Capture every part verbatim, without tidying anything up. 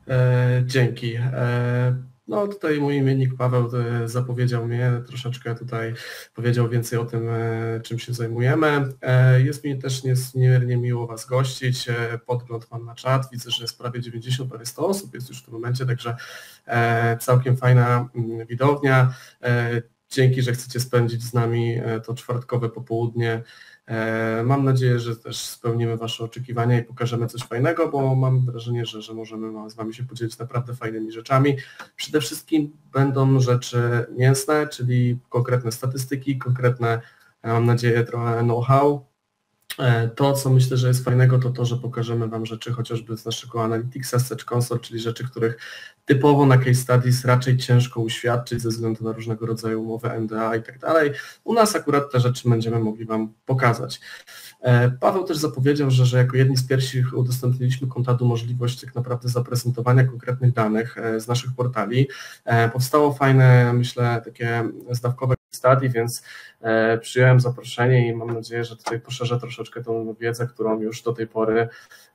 E, dzięki. E, no tutaj mój imiennik Paweł e, zapowiedział mnie, troszeczkę tutaj powiedział więcej o tym, e, czym się zajmujemy. E, jest mi też niezmiernie miło Was gościć. E, podgląd mam na czat, widzę, że jest prawie dziewięćdziesiąt, prawie sto osób jest już w tym momencie, także e, całkiem fajna mm, widownia. E, dzięki, że chcecie spędzić z nami e, to czwartkowe popołudnie. Mam nadzieję, że też spełnimy Wasze oczekiwania i pokażemy coś fajnego, bo mam wrażenie, że, że możemy z Wami się podzielić naprawdę fajnymi rzeczami. Przede wszystkim będą rzeczy mięsne, czyli konkretne statystyki, konkretne, mam nadzieję, trochę know-how. To, co myślę, że jest fajnego, to to, że pokażemy Wam rzeczy chociażby z naszego Analyticsa, Search Console, czyli rzeczy, których typowo na case studies raczej ciężko uświadczyć ze względu na różnego rodzaju umowy N D A i tak dalej. U nas akurat te rzeczy będziemy mogli Wam pokazać. Paweł też zapowiedział, że, że jako jedni z pierwszych udostępniliśmy Kontadu możliwość tak naprawdę zaprezentowania konkretnych danych z naszych portali. Powstało fajne, myślę, takie zdawkowe study, więc przyjąłem zaproszenie i mam nadzieję, że tutaj poszerzę troszeczkę tą wiedzę, którą już do tej pory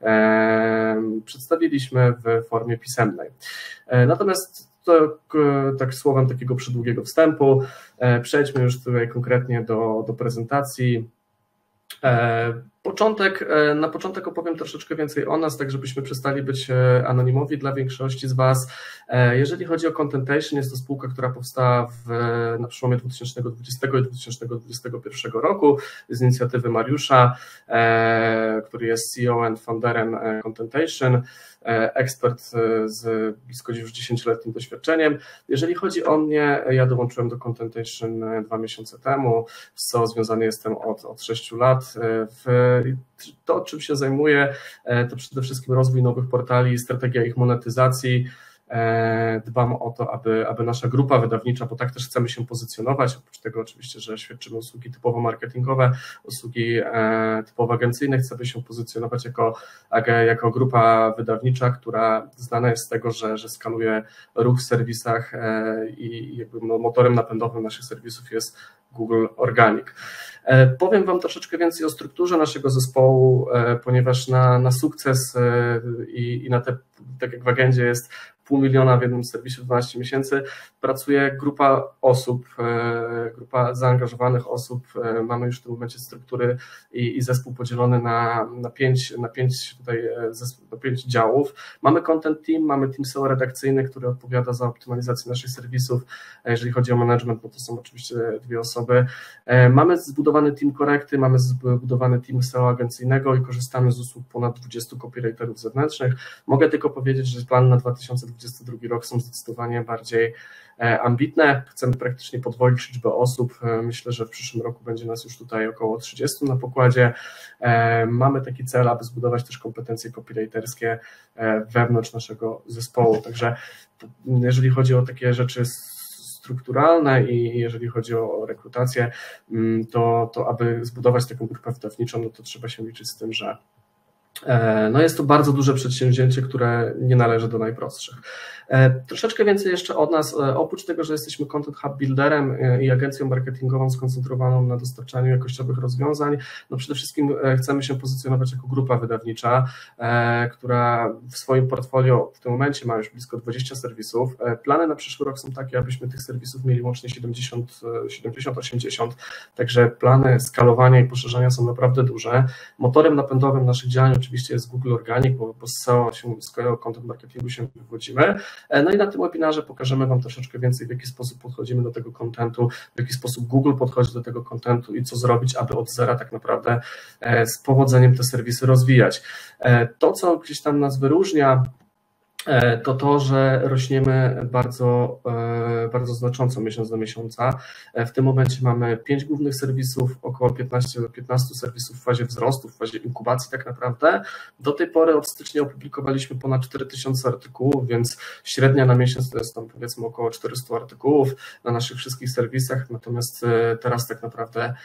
przedstawiliśmy w formie pisemnej. Natomiast to, tak słowem takiego przydługiego wstępu, przejdźmy już tutaj konkretnie do, do prezentacji. Początek, na początek opowiem troszeczkę więcej o nas, tak żebyśmy przestali być anonimowi dla większości z Was. Jeżeli chodzi o Contentation, jest to spółka, która powstała w, na przełomie dwa tysiące dwudziestego i dwa tysiące dwudziestego pierwszego roku z inicjatywy Mariusza, który jest C E O and founderem Contentation, ekspert z blisko już dziesięcioletnim doświadczeniem. Jeżeli chodzi o mnie, ja dołączyłem do Contentation dwa miesiące temu, z co związany jestem od, od sześciu lat. W To, czym się zajmuję, to przede wszystkim rozwój nowych portali, strategia ich monetyzacji. Dbam o to, aby, aby nasza grupa wydawnicza, bo tak też chcemy się pozycjonować, oprócz tego oczywiście, że świadczymy usługi typowo marketingowe, usługi typowo agencyjne, chcemy się pozycjonować jako, jako grupa wydawnicza, która znana jest z tego, że, że skaluje ruch w serwisach i jakby motorem napędowym naszych serwisów jest Google Organic. Powiem Wam troszeczkę więcej o strukturze naszego zespołu, ponieważ na, na sukces i, i na te, tak jak w agendzie jest pół miliona w jednym serwisie w dwanaście miesięcy, pracuje grupa osób, grupa zaangażowanych osób. Mamy już w tym momencie struktury i, i zespół podzielony na, na, pięć, na, pięć, tutaj, na pięć działów. Mamy content team, mamy team S E O redakcyjny, który odpowiada za optymalizację naszych serwisów. Jeżeli chodzi o management, no to są oczywiście dwie osoby. Mamy zbudowany team korekty, mamy zbudowany team S E O agencyjnego i korzystamy z usług ponad dwudziestu copywriterów zewnętrznych. Mogę tylko powiedzieć, że plan na dwa tysiące dwudziesty drugi rok są zdecydowanie bardziej ambitne. Chcemy praktycznie podwoić liczbę osób. Myślę, że w przyszłym roku będzie nas już tutaj około trzydziestu na pokładzie. Mamy taki cel, aby zbudować też kompetencje copywriterskie wewnątrz naszego zespołu. Także jeżeli chodzi o takie rzeczy strukturalne i jeżeli chodzi o rekrutację, to, to aby zbudować taką grupę wydawniczą, no to trzeba się liczyć z tym, że no jest to bardzo duże przedsięwzięcie, które nie należy do najprostszych. Troszeczkę więcej jeszcze od nas, oprócz tego, że jesteśmy Content Hub Builderem i agencją marketingową skoncentrowaną na dostarczaniu jakościowych rozwiązań, no przede wszystkim chcemy się pozycjonować jako grupa wydawnicza, która w swoim portfolio w tym momencie ma już blisko dwadzieścia serwisów. Plany na przyszły rok są takie, abyśmy tych serwisów mieli łącznie siedemdziesiąt, siedemdziesiąt, osiemdziesiąt, także plany skalowania i poszerzania są naprawdę duże. Motorem napędowym naszych działań oczywiście jest Google Organic, bo, bo z S E O, się, z content marketingu się wywodzimy. No i na tym webinarze pokażemy Wam troszeczkę więcej, w jaki sposób podchodzimy do tego kontentu, w jaki sposób Google podchodzi do tego kontentu i co zrobić, aby od zera tak naprawdę z powodzeniem te serwisy rozwijać. To, co gdzieś tam nas wyróżnia, to to, że rośniemy bardzo, bardzo znacząco miesiąc do miesiąca. W tym momencie mamy pięć głównych serwisów, około piętnaście do piętnastu serwisów w fazie wzrostu, w fazie inkubacji tak naprawdę. Do tej pory od stycznia opublikowaliśmy ponad cztery tysiące artykułów, więc średnia na miesiąc to jest tam powiedzmy około czterysta artykułów na naszych wszystkich serwisach, natomiast teraz tak naprawdę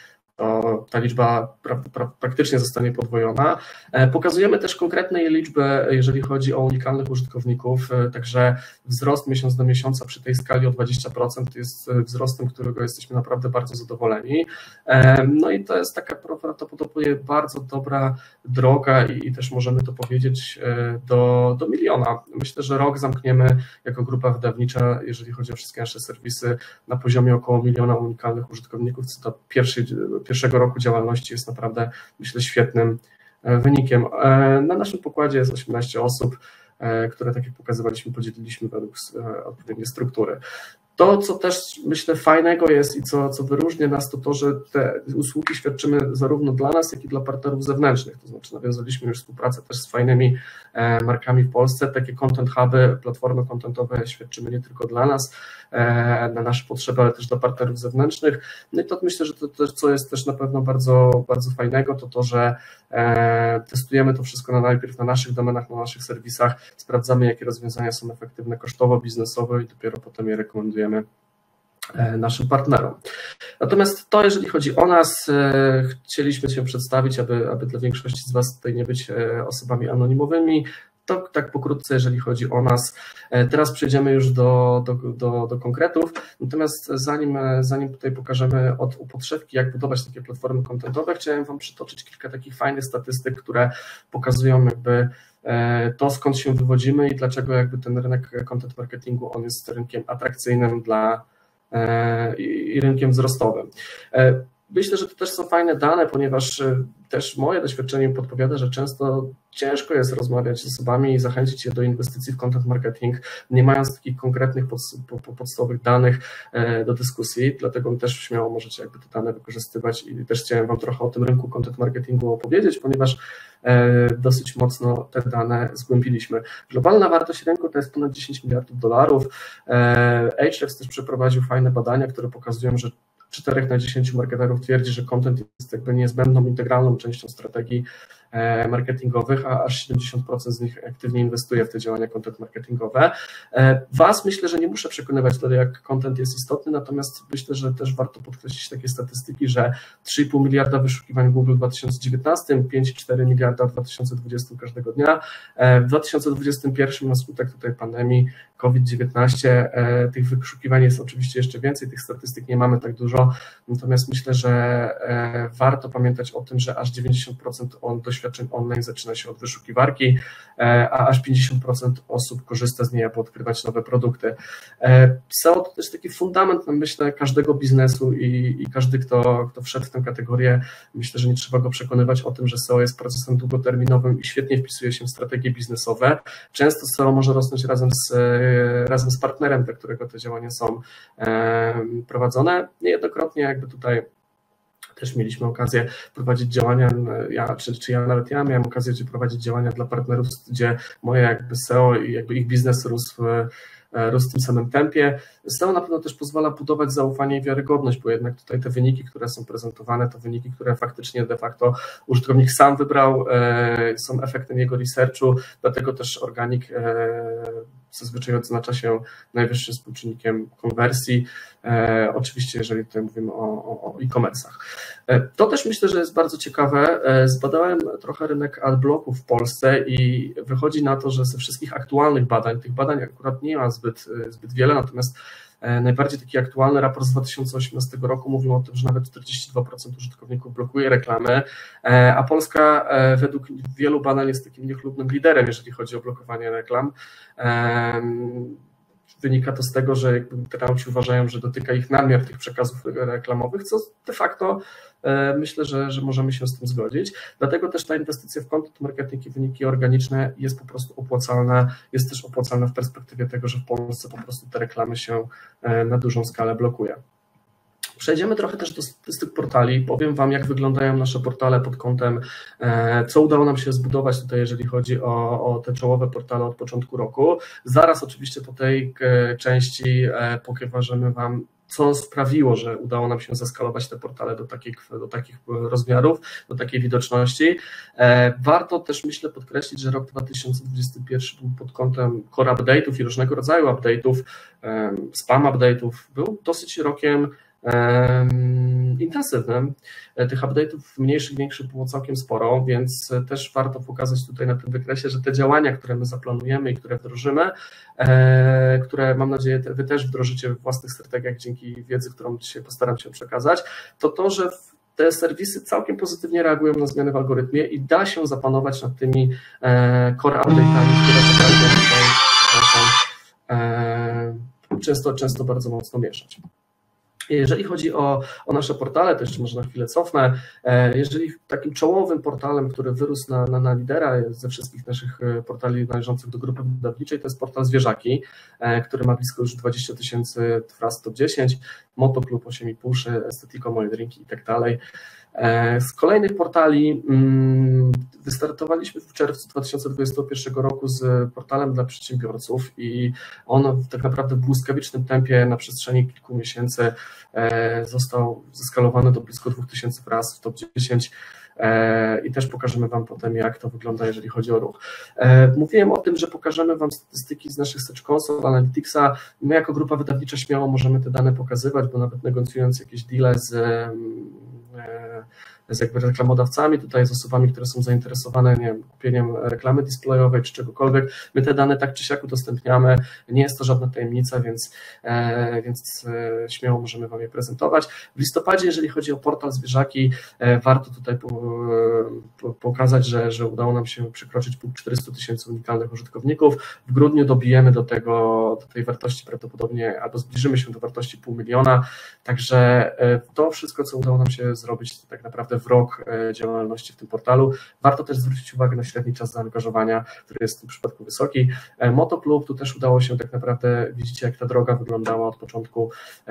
to ta liczba pra, pra, praktycznie zostanie podwojona. Pokazujemy też konkretne liczby, jeżeli chodzi o unikalnych użytkowników, także wzrost miesiąc do miesiąca przy tej skali o dwadzieścia procent jest wzrostem, którego jesteśmy naprawdę bardzo zadowoleni. No i to jest taka prawdopodobnie bardzo dobra droga i, i też możemy to powiedzieć do, do miliona. Myślę, że rok zamkniemy jako grupa wydawnicza, jeżeli chodzi o wszystkie nasze serwisy, na poziomie około miliona unikalnych użytkowników, co do pierwszej, pierwszego roku działalności jest naprawdę, myślę, świetnym wynikiem. Na naszym pokładzie jest osiemnaście osób, które, tak jak pokazywaliśmy, podzieliliśmy według odpowiedniej struktury. To, co też myślę fajnego jest i co, co wyróżnia nas, to to, że te usługi świadczymy zarówno dla nas, jak i dla partnerów zewnętrznych, to znaczy nawiązaliśmy już współpracę też z fajnymi markami w Polsce, takie content huby, platformy contentowe świadczymy nie tylko dla nas, na nasze potrzeby, ale też dla partnerów zewnętrznych. No i to myślę, że to też, co jest też na pewno bardzo, bardzo fajnego, to to, że testujemy to wszystko na najpierw na naszych domenach, na naszych serwisach, sprawdzamy, jakie rozwiązania są efektywne kosztowo, biznesowo i dopiero potem je rekomendujemy naszym partnerom. Natomiast to, jeżeli chodzi o nas, chcieliśmy się przedstawić, aby, aby dla większości z Was tutaj nie być osobami anonimowymi. To tak pokrótce, jeżeli chodzi o nas. Teraz przejdziemy już do, do, do, do konkretów, natomiast zanim, zanim tutaj pokażemy od upodszewki, jak budować takie platformy contentowe, chciałem Wam przytoczyć kilka takich fajnych statystyk, które pokazują jakby to, skąd się wywodzimy i dlaczego jakby ten rynek content marketingu on jest rynkiem atrakcyjnym dla i rynkiem wzrostowym. Myślę, że to też są fajne dane, ponieważ też moje doświadczenie podpowiada, że często ciężko jest rozmawiać z osobami i zachęcić je do inwestycji w content marketing, nie mając takich konkretnych podstawowych danych do dyskusji, dlatego też śmiało możecie jakby te dane wykorzystywać i też chciałem Wam trochę o tym rynku content marketingu opowiedzieć, ponieważ dosyć mocno te dane zgłębiliśmy. Globalna wartość rynku to jest ponad dziesięć miliardów dolarów. Ahrefs też przeprowadził fajne badania, które pokazują, że czterech na dziesięciu marketerów twierdzi, że content jest jakby niezbędną, integralną częścią strategii marketingowych, a aż siedemdziesiąt procent z nich aktywnie inwestuje w te działania content marketingowe. Was myślę, że nie muszę przekonywać do tego, jak content jest istotny, natomiast myślę, że też warto podkreślić takie statystyki, że trzy i pół miliarda wyszukiwań Google w dwa tysiące dziewiętnastym, pięć i cztery miliarda w dwa tysiące dwudziestym każdego dnia. W dwa tysiące dwudziestym pierwszym na skutek tutaj pandemii COVID dziewiętnaście tych wyszukiwań jest oczywiście jeszcze więcej, tych statystyk nie mamy tak dużo, natomiast myślę, że warto pamiętać o tym, że aż dziewięćdziesiąt procent on doświadczeń online zaczyna się od wyszukiwarki, a aż pięćdziesiąt procent osób korzysta z niej, aby odkrywać nowe produkty. S E O to też taki fundament, myślę, każdego biznesu i, i każdy, kto, kto wszedł w tę kategorię, myślę, że nie trzeba go przekonywać o tym, że S E O jest procesem długoterminowym i świetnie wpisuje się w strategie biznesowe. Często S E O może rosnąć razem z, razem z partnerem, dla którego te działania są prowadzone. Niejednokrotnie jakby tutaj też mieliśmy okazję prowadzić działania, ja, czy, czy ja nawet ja miałem okazję prowadzić działania dla partnerów, gdzie moje jakby S E O i jakby ich biznes rósł, rósł w tym samym tempie. S E O na pewno też pozwala budować zaufanie i wiarygodność, bo jednak tutaj te wyniki, które są prezentowane, to wyniki, które faktycznie de facto użytkownik sam wybrał, są efektem jego researchu, dlatego też organik zazwyczaj odznacza się najwyższym współczynnikiem konwersji, e, oczywiście jeżeli tutaj mówimy o, o, o e-commerce'ach. E, to też myślę, że jest bardzo ciekawe. E, zbadałem trochę rynek adblocków w Polsce i wychodzi na to, że ze wszystkich aktualnych badań, tych badań akurat nie ma zbyt, zbyt wiele, natomiast najbardziej taki aktualny raport z dwa tysiące osiemnastego roku mówił o tym, że nawet czterdzieści dwa procent użytkowników blokuje reklamy, a Polska według wielu badań jest takim niechlubnym liderem, jeżeli chodzi o blokowanie reklam. Wynika to z tego, że jakby internauci uważają, że dotyka ich nadmiar tych przekazów reklamowych, co de facto myślę, że, że możemy się z tym zgodzić. Dlatego też ta inwestycja w content marketing i wyniki organiczne jest po prostu opłacalna, jest też opłacalna w perspektywie tego, że w Polsce po prostu te reklamy się na dużą skalę blokuje. Przejdziemy trochę też do statystyk portali. Powiem Wam, jak wyglądają nasze portale pod kątem, co udało nam się zbudować tutaj, jeżeli chodzi o, o te czołowe portale od początku roku. Zaraz oczywiście po tej części pokażemy Wam, co sprawiło, że udało nam się zaskalować te portale do takich, do takich rozmiarów, do takiej widoczności. Warto też, myślę, podkreślić, że rok dwa tysiące dwudziesty pierwszy był pod kątem core update'ów i różnego rodzaju update'ów, spam update'ów, był dosyć rokiem intensywnym. Tych update'ów mniejszych, większych było całkiem sporo, więc też warto pokazać tutaj na tym wykresie, że te działania, które my zaplanujemy i które wdrożymy, które mam nadzieję Wy też wdrożycie w własnych strategiach dzięki wiedzy, którą dzisiaj postaram się przekazać, to to, że te serwisy całkiem pozytywnie reagują na zmiany w algorytmie i da się zapanować nad tymi core update'ami, które potrafią tutaj często, często bardzo mocno mieszać. Jeżeli chodzi o, o nasze portale, to jeszcze może na chwilę cofnę. Jeżeli takim czołowym portalem, który wyrósł na, na, na lidera ze wszystkich naszych portali należących do grupy wydawniczej, to jest portal Zwierzaki, który ma blisko już dwadzieścia tysięcy wraz top dziesięć, Motoklub osiem i pół, Estetiko, Moje Drinki i tak dalej. Z kolejnych portali wystartowaliśmy w czerwcu dwa tysiące dwudziestego pierwszego roku z portalem dla przedsiębiorców i on w tak naprawdę w błyskawicznym tempie na przestrzeni kilku miesięcy został zeskalowany do blisko dwóch tysięcy wraz w top dziesięć. I też pokażemy Wam potem, jak to wygląda, jeżeli chodzi o ruch. Mówiłem o tym, że pokażemy Wam statystyki z naszych Search Console, Analyticsa. My jako grupa wydawnicza śmiało możemy te dane pokazywać, bo nawet negocjując jakieś deale z z jakby reklamodawcami, tutaj z osobami, które są zainteresowane, nie wiem, kupieniem reklamy displayowej czy czegokolwiek. My te dane tak czy siak udostępniamy, nie jest to żadna tajemnica, więc, e, więc e, śmiało możemy Wam je prezentować. W listopadzie, jeżeli chodzi o portal Zwierzaki, e, warto tutaj po, po, pokazać, że, że udało nam się przekroczyć punkt czterysta tysięcy unikalnych użytkowników. W grudniu dobijemy do tego, do tej wartości prawdopodobnie, albo zbliżymy się do wartości pół miliona, także e, to wszystko, co udało nam się zrobić, to tak naprawdę w rok działalności w tym portalu. Warto też zwrócić uwagę na średni czas zaangażowania, który jest w tym przypadku wysoki. Motoklub, tu też udało się tak naprawdę, widzicie jak ta droga wyglądała od początku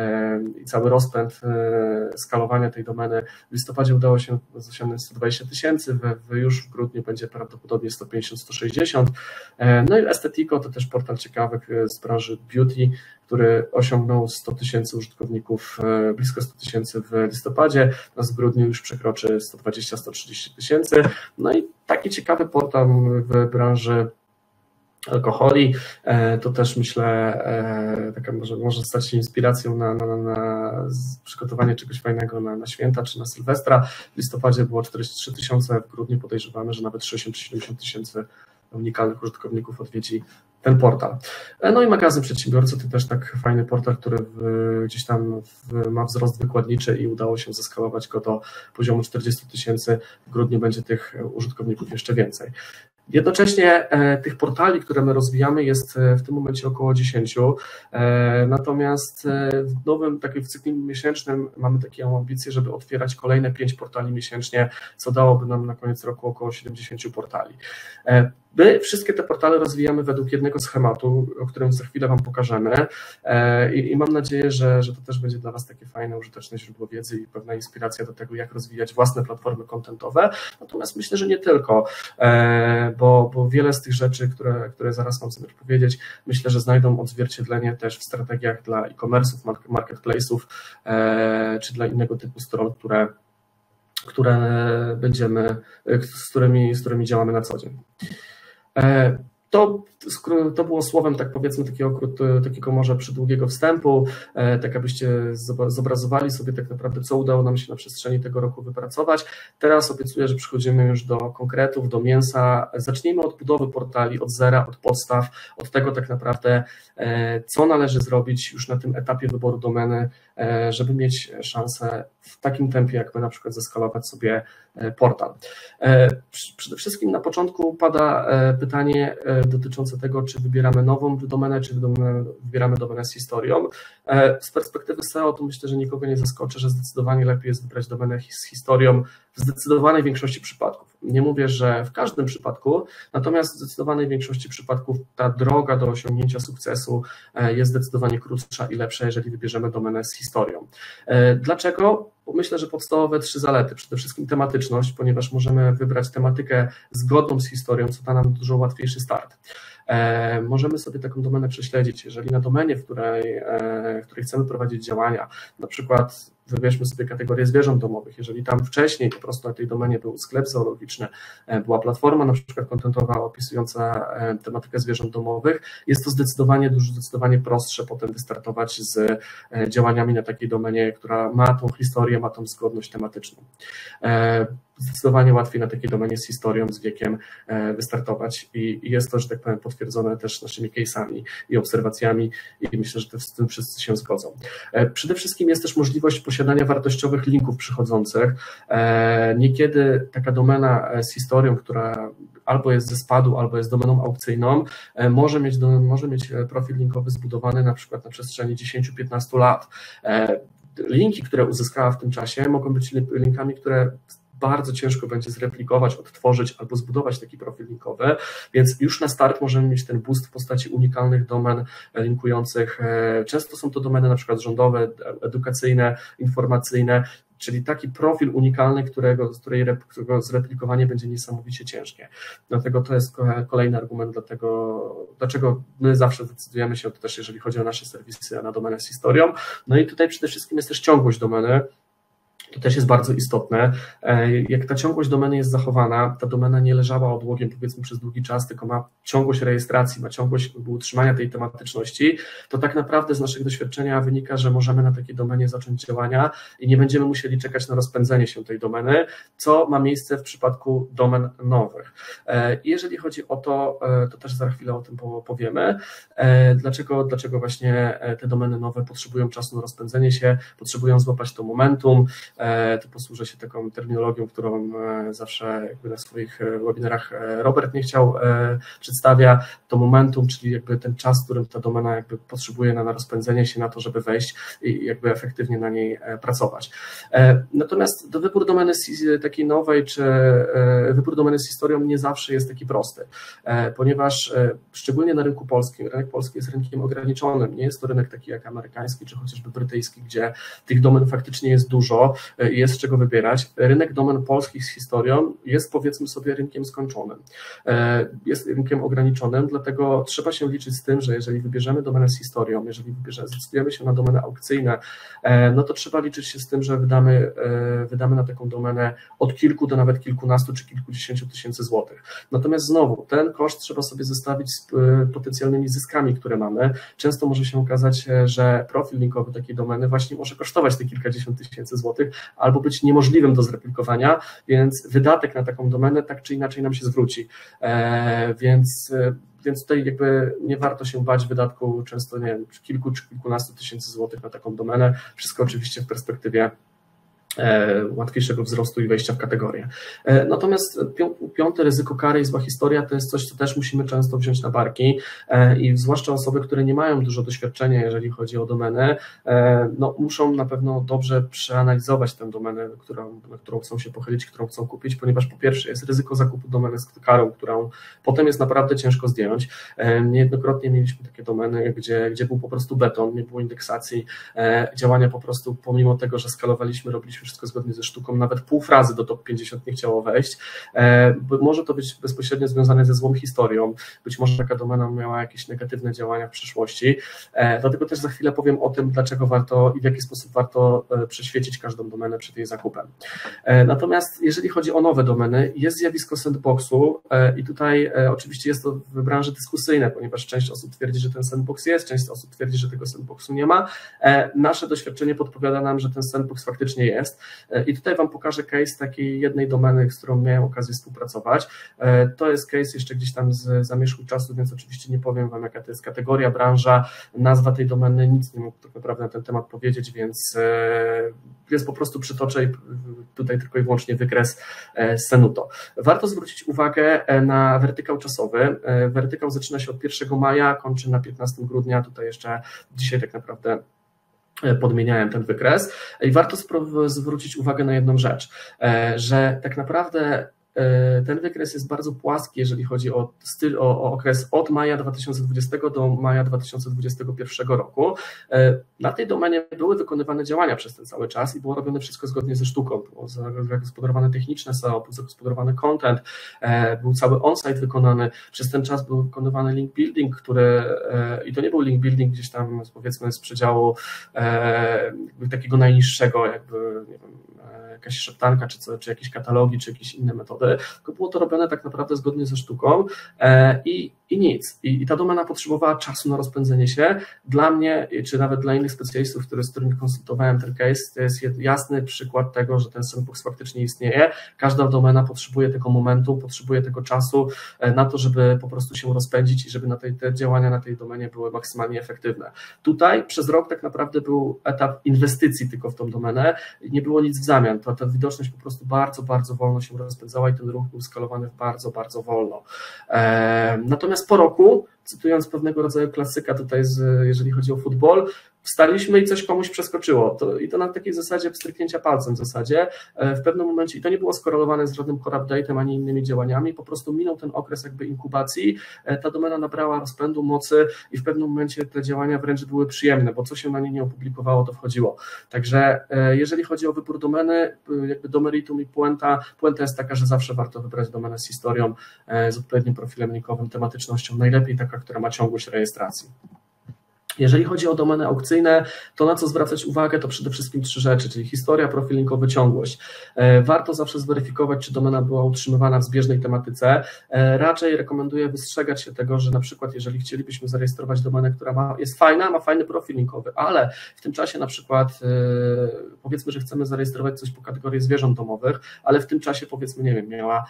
i cały rozpęd skalowania tej domeny. W listopadzie udało się osiągnąć sto dwadzieścia tysięcy, już w grudniu będzie prawdopodobnie sto pięćdziesiąt do stu sześćdziesięciu. No i Estetiko to też portal ciekawy z branży beauty, który osiągnął sto tysięcy użytkowników, blisko sto tysięcy w listopadzie, a w grudniu już przekroczy sto dwadzieścia do stu trzydziestu tysięcy. No i taki ciekawy portal w branży alkoholi, to też myślę, taka może, może stać się inspiracją na, na, na przygotowanie czegoś fajnego na, na święta czy na Sylwestra. W listopadzie było czterdzieści trzy tysiące, w grudniu podejrzewamy, że nawet sześćdziesiąt do siedemdziesięciu tysięcy unikalnych użytkowników odwiedzi ten portal. No i magazyn przedsiębiorcy to też tak fajny portal, który w, gdzieś tam w, ma wzrost wykładniczy i udało się zeskalować go do poziomu czterdziestu tysięcy. W grudniu będzie tych użytkowników jeszcze więcej. Jednocześnie e, tych portali, które my rozwijamy, jest w tym momencie około dziesięciu, e, natomiast w nowym, takim w cyklu miesięcznym mamy taką ambicję, żeby otwierać kolejne pięć portali miesięcznie, co dałoby nam na koniec roku około siedemdziesięciu portali. E, My wszystkie te portale rozwijamy według jednego schematu, o którym za chwilę Wam pokażemy i, i mam nadzieję, że, że to też będzie dla Was takie fajne, użyteczne źródło wiedzy i pewna inspiracja do tego, jak rozwijać własne platformy kontentowe. Natomiast myślę, że nie tylko, bo, bo wiele z tych rzeczy, które, które zaraz Wam chcę powiedzieć, myślę, że znajdą odzwierciedlenie też w strategiach dla e-commerce'ów, marketplace'ów czy dla innego typu stron, które, które będziemy, z którymi, z którymi działamy na co dzień. To, to było słowem, tak powiedzmy, takiego, takiego może przydługiego wstępu, tak abyście zobrazowali sobie tak naprawdę, co udało nam się na przestrzeni tego roku wypracować. Teraz obiecuję, że przechodzimy już do konkretów, do mięsa. Zacznijmy od budowy portali, od zera, od podstaw, od tego tak naprawdę, co należy zrobić już na tym etapie wyboru domeny, żeby mieć szansę w takim tempie, jak my na przykład zeskalować sobie portal. Przede wszystkim na początku pada pytanie dotyczące tego, czy wybieramy nową domenę, czy wybieramy domenę z historią. Z perspektywy S E O to myślę, że nikogo nie zaskoczę, że zdecydowanie lepiej jest wybrać domenę z historią w zdecydowanej większości przypadków. Nie mówię, że w każdym przypadku, natomiast w zdecydowanej większości przypadków ta droga do osiągnięcia sukcesu jest zdecydowanie krótsza i lepsza, jeżeli wybierzemy domenę z historią. Dlaczego? Bo myślę, że podstawowe trzy zalety. Przede wszystkim tematyczność, ponieważ możemy wybrać tematykę zgodną z historią, co da nam dużo łatwiejszy start. Możemy sobie taką domenę prześledzić. Jeżeli na domenie, w której, w której chcemy prowadzić działania, na przykład wybierzmy sobie kategorię zwierząt domowych, jeżeli tam wcześniej po prostu na tej domenie był sklep zoologiczny, była platforma na przykład kontentowa opisująca tematykę zwierząt domowych, jest to zdecydowanie dużo, zdecydowanie prostsze potem wystartować z działaniami na takiej domenie, która ma tą historię, ma tą zgodność tematyczną. Zdecydowanie łatwiej na takiej domenie z historią, z wiekiem wystartować i jest to, że tak powiem, potwierdzone też naszymi case'ami i obserwacjami i myślę, że z tym wszyscy się zgodzą. Przede wszystkim jest też możliwość posiadania wartościowych linków przychodzących. Niekiedy taka domena z historią, która albo jest ze spadu, albo jest domeną aukcyjną, może mieć, może mieć profil linkowy zbudowany na przykład na przestrzeni dziesięć do piętnastu lat. Linki, które uzyskała w tym czasie, mogą być linkami, które bardzo ciężko będzie zreplikować, odtworzyć albo zbudować taki profil linkowy, więc już na start możemy mieć ten boost w postaci unikalnych domen linkujących. Często są to domeny na przykład rządowe, edukacyjne, informacyjne, czyli taki profil unikalny, którego, z której, którego zreplikowanie będzie niesamowicie ciężkie. Dlatego to jest kolejny argument, dlatego, dlaczego my zawsze decydujemy się, to też jeżeli chodzi o nasze serwisy, na domenę z historią. No i tutaj przede wszystkim jest też ciągłość domeny. To też jest bardzo istotne. Jak ta ciągłość domeny jest zachowana, ta domena nie leżała odłogiem powiedzmy przez długi czas, tylko ma ciągłość rejestracji, ma ciągłość utrzymania tej tematyczności, to tak naprawdę z naszego doświadczenia wynika, że możemy na takiej domenie zacząć działania i nie będziemy musieli czekać na rozpędzenie się tej domeny, co ma miejsce w przypadku domen nowych. I jeżeli chodzi o to, to też za chwilę o tym powiemy, dlaczego, dlaczego właśnie te domeny nowe potrzebują czasu na rozpędzenie się, potrzebują złapać to momentum. To posłużę się taką terminologią, którą zawsze jakby na swoich webinarach Robert nie chciał, przedstawia, to momentum, czyli jakby ten czas, w którym ta domena jakby potrzebuje na rozpędzenie się, na to, żeby wejść i jakby efektywnie na niej pracować. Natomiast do wybór domeny takiej nowej, czy wybór domeny z historią nie zawsze jest taki prosty, ponieważ szczególnie na rynku polskim, rynek polski jest rynkiem ograniczonym, nie jest to rynek taki jak amerykański, czy chociażby brytyjski, gdzie tych domen faktycznie jest dużo, jest z czego wybierać. Rynek domen polskich z historią jest powiedzmy sobie rynkiem skończonym. Jest rynkiem ograniczonym, dlatego trzeba się liczyć z tym, że jeżeli wybierzemy domenę z historią, jeżeli wybierzemy, zdecydujemy się na domeny aukcyjne, no to trzeba liczyć się z tym, że wydamy, wydamy na taką domenę od kilku do nawet kilkunastu czy kilkudziesięciu tysięcy złotych. Natomiast znowu, ten koszt trzeba sobie zestawić z potencjalnymi zyskami, które mamy. Często może się okazać, że profil linkowy takiej domeny właśnie może kosztować te kilkadziesiąt tysięcy złotych, albo być niemożliwym do zreplikowania, więc wydatek na taką domenę tak czy inaczej nam się zwróci. E, więc, więc tutaj jakby nie warto się bać wydatku często nie wiem, kilku czy kilkunastu tysięcy złotych na taką domenę. Wszystko oczywiście w perspektywie łatwiejszego wzrostu i wejścia w kategorię. Natomiast piąte ryzyko kary i zła historia to jest coś, co też musimy często wziąć na barki i zwłaszcza osoby, które nie mają dużo doświadczenia, jeżeli chodzi o domenę, no muszą na pewno dobrze przeanalizować tę domenę, którą, na którą chcą się pochylić, którą chcą kupić, ponieważ po pierwsze jest ryzyko zakupu domeny z karą, którą potem jest naprawdę ciężko zdjąć. Niejednokrotnie mieliśmy takie domeny, gdzie, gdzie był po prostu beton, nie było indeksacji, działania po prostu pomimo tego, że skalowaliśmy, robiliśmy wszystko zgodnie ze sztuką, nawet pół frazy do top pięćdziesiąt nie chciało wejść. Może to być bezpośrednio związane ze złą historią, być może taka domena miała jakieś negatywne działania w przyszłości, dlatego też za chwilę powiem o tym, dlaczego warto i w jaki sposób warto przeświecić każdą domenę przed jej zakupem. Natomiast jeżeli chodzi o nowe domeny, jest zjawisko sandboxu i tutaj oczywiście jest to w branży dyskusyjne, ponieważ część osób twierdzi, że ten sandbox jest, część osób twierdzi, że tego sandboxu nie ma. Nasze doświadczenie podpowiada nam, że ten sandbox faktycznie jest. I tutaj Wam pokażę case takiej jednej domeny, z którą miałem okazję współpracować. To jest case jeszcze gdzieś tam z zamierzchu czasu, więc oczywiście nie powiem Wam, jaka to jest kategoria, branża, nazwa tej domeny, nic nie mógł tak naprawdę na ten temat powiedzieć, więc, więc po prostu przytoczę tutaj tylko i wyłącznie wykres z Senuto. Warto zwrócić uwagę na wertykał czasowy. Wertykał zaczyna się od pierwszego maja, kończy na piętnastego grudnia, tutaj jeszcze dzisiaj tak naprawdę podmieniałem ten wykres i warto zwrócić uwagę na jedną rzecz, że tak naprawdę ten wykres jest bardzo płaski, jeżeli chodzi o styl, o, o okres od maja dwa tysiące dwudziestego do maja dwa tysiące dwudziestego pierwszego roku. Na tej domenie były wykonywane działania przez ten cały czas i było robione wszystko zgodnie ze sztuką. Było zagospodarowane techniczne S E O, był zagospodarowany content, był cały on-site wykonany. Przez ten czas był wykonywany link building, który, i to nie był link building gdzieś tam powiedzmy z przedziału takiego najniższego, jakby nie wiem, jakaś szeptanka, czy, co, czy jakieś katalogi, czy jakieś inne metody, tylko było to robione tak naprawdę zgodnie ze sztuką i, i nic. I, I ta domena potrzebowała czasu na rozpędzenie się. Dla mnie, czy nawet dla innych specjalistów, który, z którymi konsultowałem ten case, to jest jasny przykład tego, że ten sandbox faktycznie istnieje. Każda domena potrzebuje tego momentu, potrzebuje tego czasu na to, żeby po prostu się rozpędzić i żeby na tej, te działania na tej domenie były maksymalnie efektywne. Tutaj przez rok tak naprawdę był etap inwestycji tylko w tą domenę i nie było nic w zamian. To ta widoczność po prostu bardzo, bardzo wolno się rozpędzała i ten ruch był skalowany bardzo, bardzo wolno. Natomiast po roku, cytując pewnego rodzaju klasyka tutaj, z, jeżeli chodzi o futbol, wstaliśmy i coś komuś przeskoczyło. To, I to na takiej zasadzie stryknięcia palcem w zasadzie. W pewnym momencie, i to nie było skorelowane z żadnym core update'em ani innymi działaniami, po prostu minął ten okres jakby inkubacji, ta domena nabrała rozpędu, mocy i w pewnym momencie te działania wręcz były przyjemne, bo co się na niej nie opublikowało, to wchodziło. Także jeżeli chodzi o wybór domeny, jakby do meritum i puenta, puenta jest taka, że zawsze warto wybrać domenę z historią, z odpowiednim profilem linkowym, tematycznością, najlepiej taka, która ma ciągłość rejestracji. Jeżeli chodzi o domeny aukcyjne, to na co zwracać uwagę, to przede wszystkim trzy rzeczy, czyli historia, profil linkowy, ciągłość. Warto zawsze zweryfikować, czy domena była utrzymywana w zbieżnej tematyce. Raczej rekomenduję wystrzegać się tego, że na przykład jeżeli chcielibyśmy zarejestrować domenę, która ma, jest fajna, ma fajny profil linkowy, ale w tym czasie na przykład powiedzmy, że chcemy zarejestrować coś po kategorii zwierząt domowych, ale w tym czasie powiedzmy, nie wiem, miała,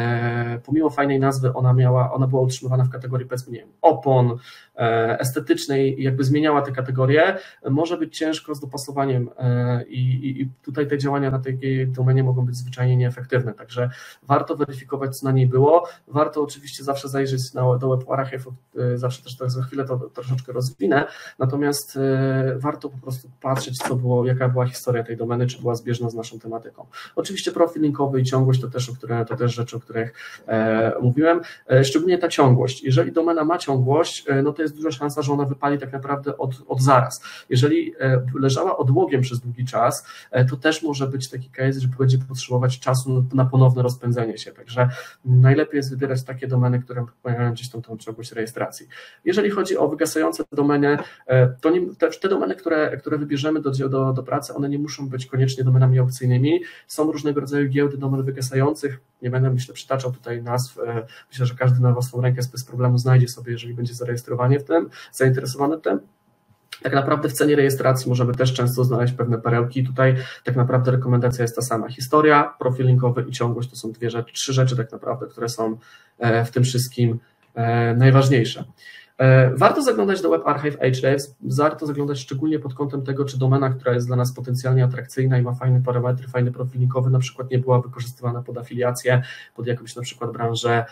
pomimo fajnej nazwy, ona miała, ona była utrzymywana w kategorii powiedzmy, nie wiem, opon, estetycznej i jakby zmieniała te kategorie, może być ciężko z dopasowaniem i, i, i tutaj te działania na tej domenie mogą być zwyczajnie nieefektywne, także warto weryfikować, co na niej było, warto oczywiście zawsze zajrzeć na, do Web Archive, zawsze też tak za chwilę to troszeczkę rozwinę, natomiast warto po prostu patrzeć, co było, jaka była historia tej domeny, czy była zbieżna z naszą tematyką. Oczywiście profil linkowy i ciągłość to też, o które, to też rzeczy, o których e, mówiłem, e, szczególnie ta ciągłość. Jeżeli domena ma ciągłość, e, no to jest duża szansa, że ona wypali tak naprawdę od, od zaraz. Jeżeli e, leżała odłogiem przez długi czas, e, to też może być taki case, że będzie potrzebować czasu na ponowne rozpędzenie się, także najlepiej jest wybierać takie domeny, które mają gdzieś tą, tą ciągłość rejestracji. Jeżeli chodzi o wygasające domeny, e, to nie, te, te domeny, które, które wybierzemy do, do, do pracy, one nie muszą być koniecznie domenami aukcyjnymi. Są różnego rodzaju giełdy domen wygasających. Nie będę, myślę, przytaczał tutaj nazw. Myślę, że każdy na własną rękę bez problemu znajdzie sobie, jeżeli będzie zarejestrowany w tym, zainteresowany tym. Tak naprawdę w cenie rejestracji możemy też często znaleźć pewne perełki. Tutaj tak naprawdę rekomendacja jest ta sama. Historia, profil linkowy i ciągłość to są dwie rzeczy, trzy rzeczy tak naprawdę, które są w tym wszystkim najważniejsze. Warto zaglądać do Web Archive Ahrefs, warto zaglądać szczególnie pod kątem tego, czy domena, która jest dla nas potencjalnie atrakcyjna i ma fajne parametry, fajny profil linkowy, na przykład nie była wykorzystywana pod afiliację, pod jakąś na przykład branżę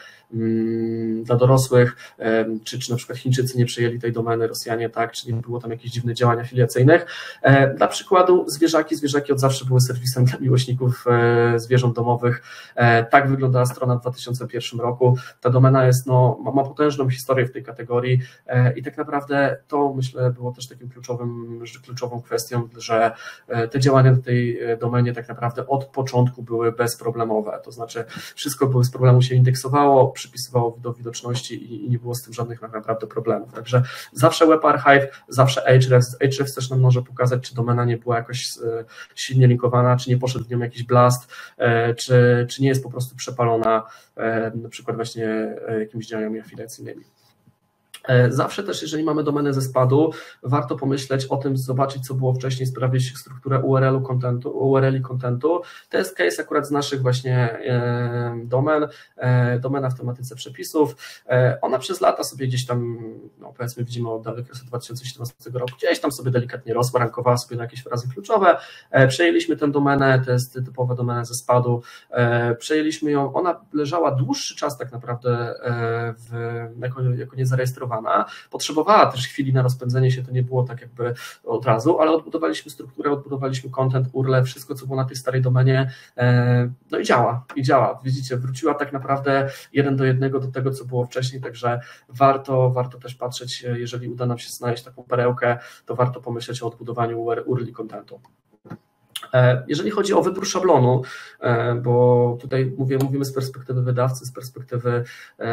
hmm, dla dorosłych, czy, czy na przykład Chińczycy nie przejęli tej domeny, Rosjanie tak, czy nie było tam jakichś dziwnych działań afiliacyjnych. Dla przykładu zwierzaki, zwierzaki od zawsze były serwisem dla miłośników zwierząt domowych. Tak wyglądała strona w dwa tysiące pierwszym roku. Ta domena jest, no, ma potężną historię w tej kategorii. I tak naprawdę to, myślę, było też takim kluczowym, kluczową kwestią, że te działania na tej domenie tak naprawdę od początku były bezproblemowe, to znaczy wszystko bez problemu się indeksowało, przypisywało do widoczności i nie było z tym żadnych tak naprawdę problemów. Także zawsze Web Archive, zawsze Ahrefs. Ahrefs też nam może pokazać, czy domena nie była jakoś silnie linkowana, czy nie poszedł w nią jakiś blast, czy, czy nie jest po prostu przepalona na przykład właśnie jakimiś działaniami afiliacyjnymi. Zawsze też, jeżeli mamy domenę ze spadu, warto pomyśleć o tym, zobaczyć, co było wcześniej, sprawdzić strukturę U R L-u kontentu, U R L-i kontentu. To jest case akurat z naszych właśnie domen, domena w tematyce przepisów. Ona przez lata sobie gdzieś tam, no powiedzmy, widzimy od wykresu dwa tysiące siedemnastego roku, gdzieś tam sobie delikatnie rosła, rankowała sobie na jakieś frazy kluczowe. Przejęliśmy tę domenę, to jest typowa domena ze spadu. Przejęliśmy ją, ona leżała dłuższy czas tak naprawdę w, jako, jako niezarejestrowana skomplikowana, potrzebowała też chwili na rozpędzenie się, to nie było tak jakby od razu, ale odbudowaliśmy strukturę, odbudowaliśmy content, U R L, wszystko co było na tej starej domenie, no i działa, i działa. Widzicie, wróciła tak naprawdę jeden do jednego do tego, co było wcześniej, także warto, warto też patrzeć, jeżeli uda nam się znaleźć taką perełkę, to warto pomyśleć o odbudowaniu U R L i contentu. Jeżeli chodzi o wybór szablonu, bo tutaj mówię, mówimy z perspektywy wydawcy, z perspektywy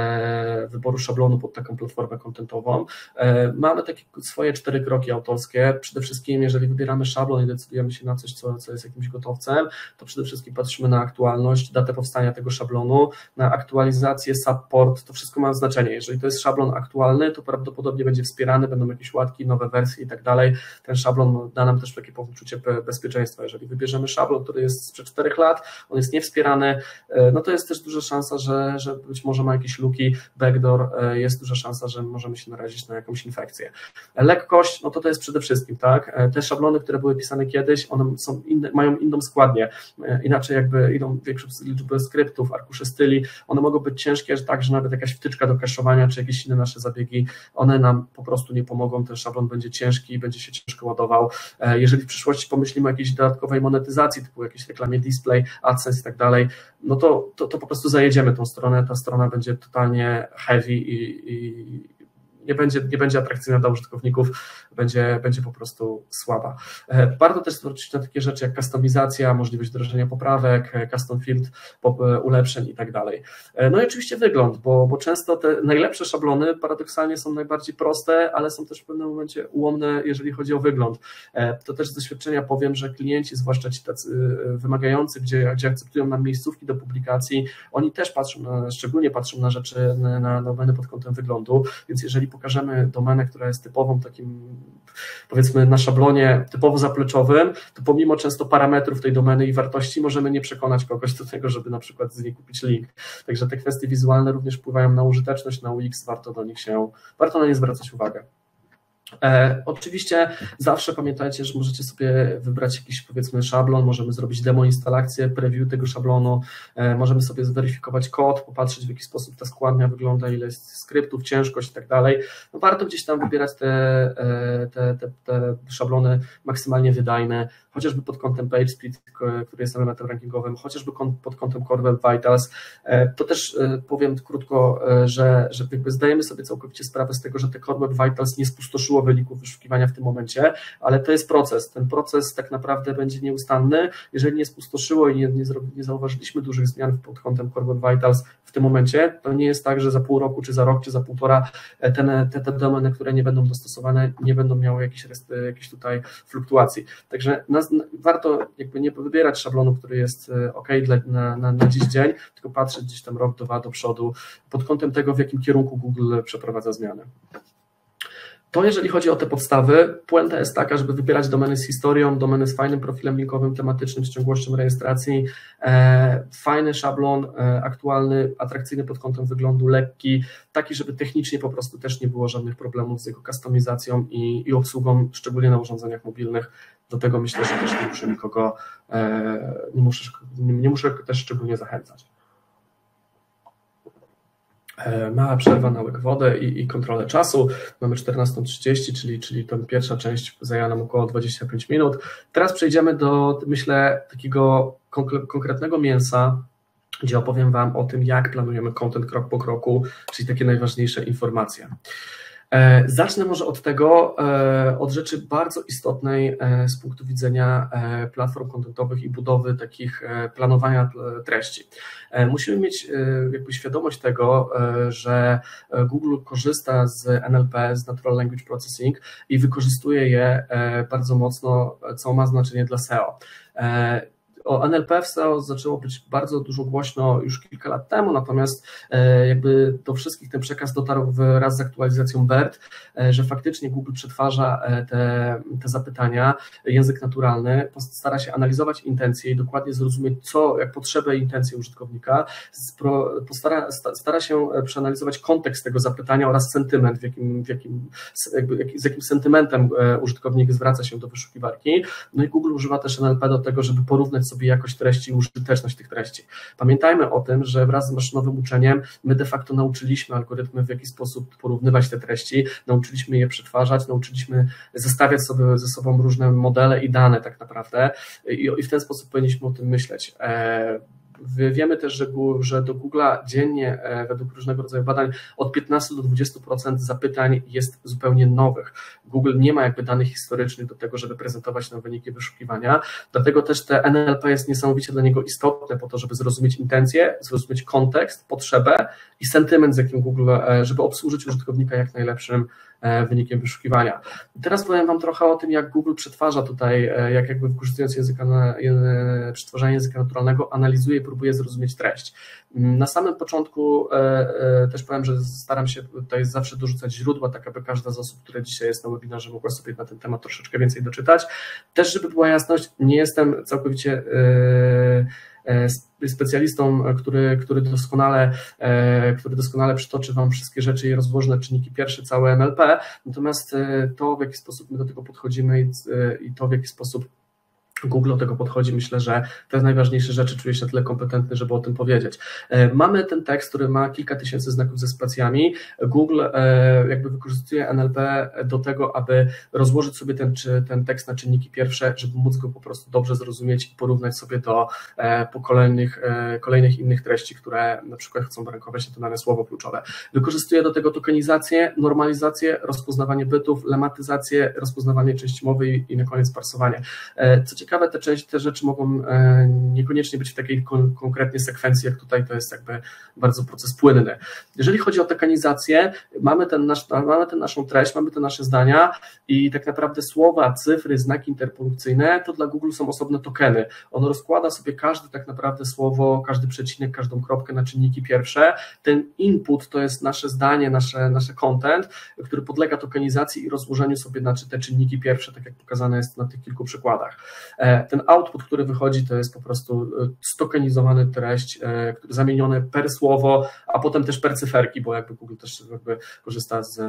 wyboru szablonu pod taką platformę kontentową, mamy takie swoje cztery kroki autorskie. Przede wszystkim, jeżeli wybieramy szablon i decydujemy się na coś, co, co jest jakimś gotowcem, to przede wszystkim patrzymy na aktualność, datę powstania tego szablonu, na aktualizację, support, to wszystko ma znaczenie. Jeżeli to jest szablon aktualny, to prawdopodobnie będzie wspierany, będą jakieś łatki, nowe wersje i tak dalej. Ten szablon da nam też takie poczucie bezpieczeństwa. Jeżeli wybierzemy szablon, który jest sprzed czterech lat, on jest niewspierany, no to jest też duża szansa, że, że być może ma jakieś luki, backdoor, jest duża szansa, że możemy się narazić na jakąś infekcję. Lekkość, no to to jest przede wszystkim, tak, te szablony, które były pisane kiedyś, one są inne, mają inną składnię, inaczej jakby idą większą liczbę skryptów, arkusze styli, one mogą być ciężkie, że tak, że nawet jakaś wtyczka do kaszowania, czy jakieś inne nasze zabiegi, one nam po prostu nie pomogą, ten szablon będzie ciężki, będzie się ciężko ładował. Jeżeli w przyszłości pomyślimy o jakiejś dodatkowej monetyzacji, typu jakieś reklamie display, AdSense i tak dalej, no to, to, to po prostu zajedziemy tą stronę, ta strona będzie totalnie heavy i, i nie będzie, nie będzie atrakcyjna dla użytkowników, będzie, będzie po prostu słaba. Warto też zwrócić na takie rzeczy jak kustomizacja, możliwość wdrożenia poprawek, custom field, ulepszeń i tak dalej. No i oczywiście wygląd, bo, bo często te najlepsze szablony paradoksalnie są najbardziej proste, ale są też w pewnym momencie ułomne, jeżeli chodzi o wygląd. To też z doświadczenia powiem, że klienci, zwłaszcza ci tacy wymagający, gdzie, gdzie akceptują nam miejscówki do publikacji, oni też patrzą, na, szczególnie patrzą na rzeczy, na, na domeny pod kątem wyglądu, więc jeżeli pokażemy domenę, która jest typową takim, powiedzmy na szablonie typowo zapleczowym, to pomimo często parametrów tej domeny i wartości możemy nie przekonać kogoś do tego, żeby na przykład z niej kupić link. Także te kwestie wizualne również wpływają na użyteczność, na U X, warto do nich się, warto na nie zwracać uwagę. E, oczywiście zawsze pamiętajcie, że możecie sobie wybrać jakiś powiedzmy szablon, możemy zrobić demo instalację, preview tego szablonu, e, możemy sobie zweryfikować kod, popatrzeć w jaki sposób ta składnia wygląda, ile jest skryptów, ciężkość i tak dalej. No warto gdzieś tam wybierać te, te, te, te szablony maksymalnie wydajne, chociażby pod kątem PageSpeed, który jest elementem rankingowym, chociażby pod kątem Core Web Vitals. E, to też e, powiem krótko, e, że, że jakby zdajemy sobie całkowicie sprawę z tego, że te Core Web Vitals nie spustoszyło wyników wyszukiwania w tym momencie, ale to jest proces. Ten proces tak naprawdę będzie nieustanny. Jeżeli nie spustoszyło i nie, nie, nie zauważyliśmy dużych zmian pod kątem Core Web Vitals w tym momencie, to nie jest tak, że za pół roku, czy za rok, czy za półtora te, te, te domeny, które nie będą dostosowane, nie będą miały jakichś, jakichś tutaj fluktuacji. Także nas, warto jakby nie wybierać szablonu, który jest ok dla, na, na, na dziś dzień, tylko patrzeć gdzieś tam rok, dwa do przodu pod kątem tego, w jakim kierunku Google przeprowadza zmiany. To jeżeli chodzi o te podstawy, puenta jest taka, żeby wybierać domeny z historią, domeny z fajnym profilem linkowym, tematycznym, z ciągłością rejestracji, e, fajny szablon, e, aktualny, atrakcyjny pod kątem wyglądu, lekki, taki, żeby technicznie po prostu też nie było żadnych problemów z jego kustomizacją i, i obsługą, szczególnie na urządzeniach mobilnych. Do tego myślę, że też nie muszę nikogo, e, nie, muszę, nie, nie muszę też szczególnie zachęcać. Mała przerwa na łyk wody i, i kontrolę czasu. Mamy czternasta trzydzieści, czyli, czyli ta pierwsza część zajęła nam około dwadzieścia pięć minut. Teraz przejdziemy do, myślę, takiego konkretnego mięsa, gdzie opowiem Wam o tym, jak planujemy content krok po kroku, czyli takie najważniejsze informacje. Zacznę może od tego, od rzeczy bardzo istotnej z punktu widzenia platform kontentowych i budowy takich planowania treści. Musimy mieć jakby świadomość tego, że Google korzysta z N L P, z Natural Language Processing i wykorzystuje je bardzo mocno, co ma znaczenie dla S E O. O N L P w S E O zaczęło być bardzo dużo głośno już kilka lat temu, natomiast jakby do wszystkich ten przekaz dotarł wraz z aktualizacją B E R T, że faktycznie Google przetwarza te, te zapytania, język naturalny, stara się analizować intencje i dokładnie zrozumieć, co, jak potrzeby i intencje użytkownika, stara, stara się przeanalizować kontekst tego zapytania oraz sentyment, w jakim, w jakim, jakby, z jakim sentymentem użytkownik zwraca się do wyszukiwarki. No i Google używa też N L P do tego, żeby porównać sobie sobie jakość treści i użyteczność tych treści. Pamiętajmy o tym, że wraz z maszynowym uczeniem my de facto nauczyliśmy algorytmy, w jaki sposób porównywać te treści, nauczyliśmy je przetwarzać, nauczyliśmy zestawiać sobie ze sobą różne modele i dane tak naprawdę i, i w ten sposób powinniśmy o tym myśleć. Wiemy też, że, że do Google'a dziennie według różnego rodzaju badań od piętnastu do dwudziestu procent zapytań jest zupełnie nowych. Google nie ma jakby danych historycznych do tego, żeby prezentować nam wyniki wyszukiwania, dlatego też te N L P jest niesamowicie dla niego istotne po to, żeby zrozumieć intencje, zrozumieć kontekst, potrzebę i sentyment, z jakim Google, żeby obsłużyć użytkownika jak najlepszym wynikiem wyszukiwania. Teraz powiem Wam trochę o tym, jak Google przetwarza tutaj, jak jakby wykorzystując języka, przetwarzanie języka naturalnego, analizuje i próbuje zrozumieć treść. Na samym początku też powiem, że staram się tutaj zawsze dorzucać źródła, tak aby każda z osób, które dzisiaj jest na webinarze, mogła sobie na ten temat troszeczkę więcej doczytać. Też, żeby była jasność, nie jestem całkowicie specjalistą, który, który, doskonale, który doskonale przytoczy Wam wszystkie rzeczy i rozłoży na czynniki pierwsze całe N L P, natomiast to, w jaki sposób my do tego podchodzimy i, i to, w jaki sposób Google do tego podchodzi, myślę, że te najważniejsze rzeczy czuję się na tyle kompetentny, żeby o tym powiedzieć. Mamy ten tekst, który ma kilka tysięcy znaków ze spacjami. Google jakby wykorzystuje N L P do tego, aby rozłożyć sobie ten, ten tekst na czynniki pierwsze, żeby móc go po prostu dobrze zrozumieć i porównać sobie do po kolejnych, kolejnych innych treści, które na przykład chcą rankować na to dane słowo kluczowe. Wykorzystuje do tego tokenizację, normalizację, rozpoznawanie bytów, lematyzację, rozpoznawanie części mowy i, i na koniec parsowanie. Co ciekawe, te, części, te rzeczy mogą niekoniecznie być w takiej kon, konkretnie sekwencji, jak tutaj to jest jakby bardzo proces płynny. Jeżeli chodzi o tokenizację, mamy, ten nasz, mamy tę naszą treść, mamy te nasze zdania i tak naprawdę słowa, cyfry, znaki interpunkcyjne to dla Google są osobne tokeny. On rozkłada sobie każde tak naprawdę słowo, każdy przecinek, każdą kropkę na czynniki pierwsze. Ten input to jest nasze zdanie, nasze, nasze content, który podlega tokenizacji i rozłożeniu sobie na te czynniki pierwsze, tak jak pokazane jest na tych kilku przykładach. Ten output, który wychodzi, to jest po prostu stokenizowany treść, który zamieniony per słowo, a potem też per cyferki, bo jakby Google też jakby korzysta z,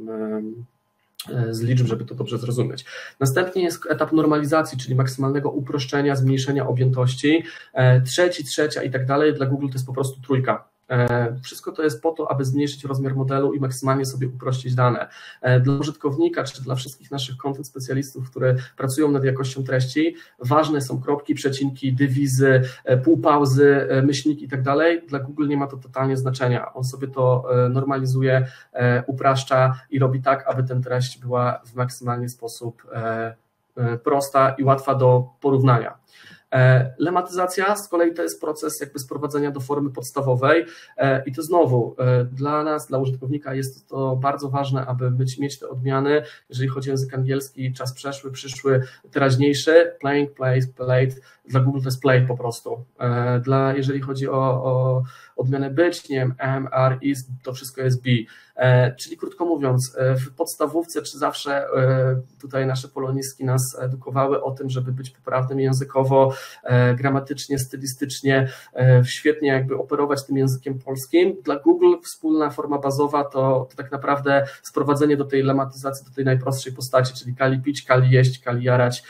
z liczb, żeby to dobrze zrozumieć. Następnie jest etap normalizacji, czyli maksymalnego uproszczenia, zmniejszenia objętości. Trzeci, trzecia i tak dalej, dla Google to jest po prostu trójka. Wszystko to jest po to, aby zmniejszyć rozmiar modelu i maksymalnie sobie uprościć dane. Dla użytkownika, czy dla wszystkich naszych content specjalistów, które pracują nad jakością treści, ważne są kropki, przecinki, dywizy, półpauzy, myślniki i tak dalej. Dla Google nie ma to totalnie znaczenia. On sobie to normalizuje, upraszcza i robi tak, aby ten treść była w maksymalny sposób prosta i łatwa do porównania. Lematyzacja z kolei to jest proces jakby sprowadzenia do formy podstawowej i to znowu dla nas, dla użytkownika jest to bardzo ważne, aby mieć te odmiany, jeżeli chodzi o język angielski, czas przeszły, przyszły, teraźniejszy, playing, played, played, dla Google to jest play po prostu. Dla, jeżeli chodzi o, o odmianę być, nie wiem, am, are, is, to wszystko jest be. Czyli krótko mówiąc, w podstawówce czy zawsze tutaj nasze polonistki nas edukowały o tym, żeby być poprawnym językowo, gramatycznie, stylistycznie, świetnie jakby operować tym językiem polskim. Dla Google wspólna forma bazowa to, to tak naprawdę sprowadzenie do tej lematyzacji, do tej najprostszej postaci, czyli kali pić, kali jeść, kali jarać.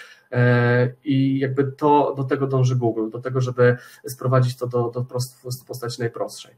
I jakby to do tego dąży Google, do tego, żeby sprowadzić to do, do postaci najprostszej.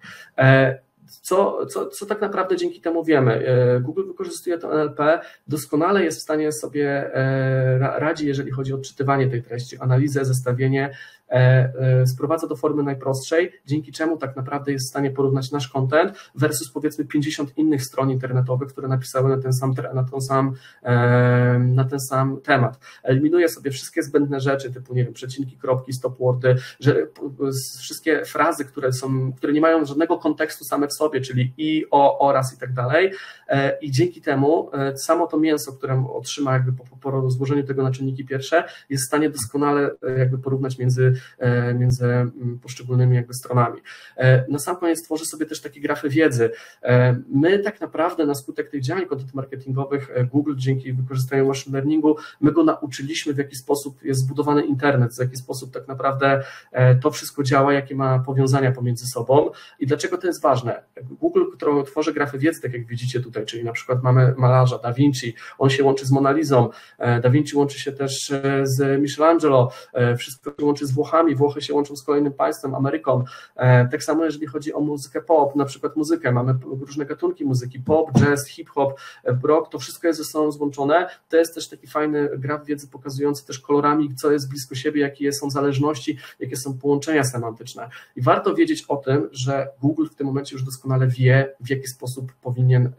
Co, co, co tak naprawdę dzięki temu wiemy? Google wykorzystuje to N L P, doskonale jest w stanie sobie radzi, jeżeli chodzi o odczytywanie tej treści, analizę, zestawienie, sprowadza do formy najprostszej, dzięki czemu tak naprawdę jest w stanie porównać nasz content versus powiedzmy pięćdziesiąt innych stron internetowych, które napisały na ten sam, na ten sam, na ten sam temat. Eliminuje sobie wszystkie zbędne rzeczy, typu nie wiem, przecinki, kropki, stopwordy, że wszystkie frazy, które są, które nie mają żadnego kontekstu same w sobie, czyli i, o, oraz i tak dalej. I dzięki temu samo to mięso, które otrzyma jakby po, po rozłożeniu tego na czynniki pierwsze, jest w stanie doskonale jakby porównać między, między poszczególnymi jakby stronami. Na sam koniec tworzy sobie też takie grafy wiedzy. My tak naprawdę na skutek tych działań content marketingowych Google dzięki wykorzystaniu machine learningu, my go nauczyliśmy, w jaki sposób jest zbudowany internet, w jaki sposób tak naprawdę to wszystko działa, jakie ma powiązania pomiędzy sobą i dlaczego to jest ważne. Google, który tworzy grafy wiedzy, tak jak widzicie tutaj, czyli na przykład mamy malarza Da Vinci, on się łączy z Mona Lisą, Da Vinci łączy się też z Michelangelo, wszystko się łączy z Włochami, Włochy się łączą z kolejnym państwem, Ameryką. Tak samo jeżeli chodzi o muzykę pop, na przykład muzykę, mamy różne gatunki muzyki, pop, jazz, hip-hop, rock, to wszystko jest ze sobą złączone. To jest też taki fajny graf wiedzy pokazujący też kolorami, co jest blisko siebie, jakie są zależności, jakie są połączenia semantyczne. I warto wiedzieć o tym, że Google w tym momencie już doskonale wie, w jaki sposób powinien,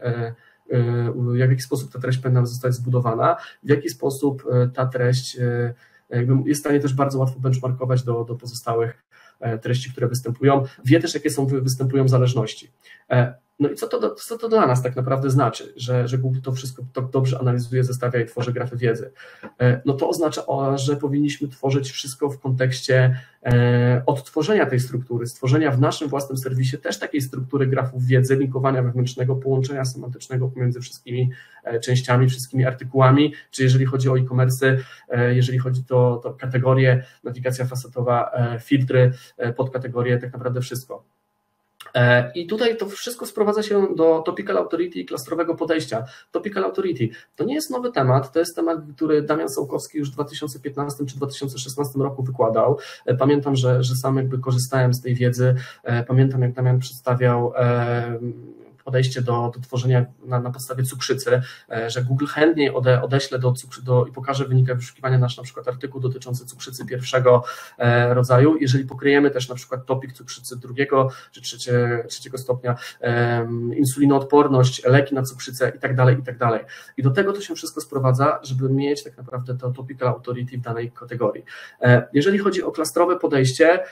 w jaki sposób ta treść powinna zostać zbudowana, w jaki sposób ta treść jakby jest w stanie też bardzo łatwo benchmarkować do, do pozostałych treści, które występują. Wie też, jakie są występują zależności. No i co to, co to dla nas tak naprawdę znaczy, że, że Google to wszystko to dobrze analizuje, zestawia i tworzy grafy wiedzy? No to oznacza, że powinniśmy tworzyć wszystko w kontekście odtworzenia tej struktury, stworzenia w naszym własnym serwisie też takiej struktury grafów wiedzy, linkowania wewnętrznego, połączenia semantycznego pomiędzy wszystkimi częściami, wszystkimi artykułami, czy jeżeli chodzi o e-commerce, jeżeli chodzi o to kategorie, nawigacja facetowa, filtry, podkategorie, tak naprawdę wszystko. I tutaj to wszystko sprowadza się do Topical Authority i klastrowego podejścia. Topical Authority to nie jest nowy temat, to jest temat, który Damian Sołkowski już w dwa tysiące piętnastym czy dwa tysiące szesnastym roku wykładał. Pamiętam, że, że sam jakby korzystałem z tej wiedzy, pamiętam jak Damian przedstawiał podejście do, do tworzenia na, na podstawie cukrzycy, że Google chętniej ode, odeśle do, do i pokaże wynik wyszukiwania nasz na przykład artykuł dotyczący cukrzycy pierwszego e, rodzaju, jeżeli pokryjemy też na przykład topik cukrzycy drugiego czy trzecie, trzeciego stopnia, e, insulinoodporność, leki na cukrzycę i tak dalej, i tak dalej. I do tego to się wszystko sprowadza, żeby mieć tak naprawdę to topical authority w danej kategorii. E, jeżeli chodzi o klastrowe podejście, e,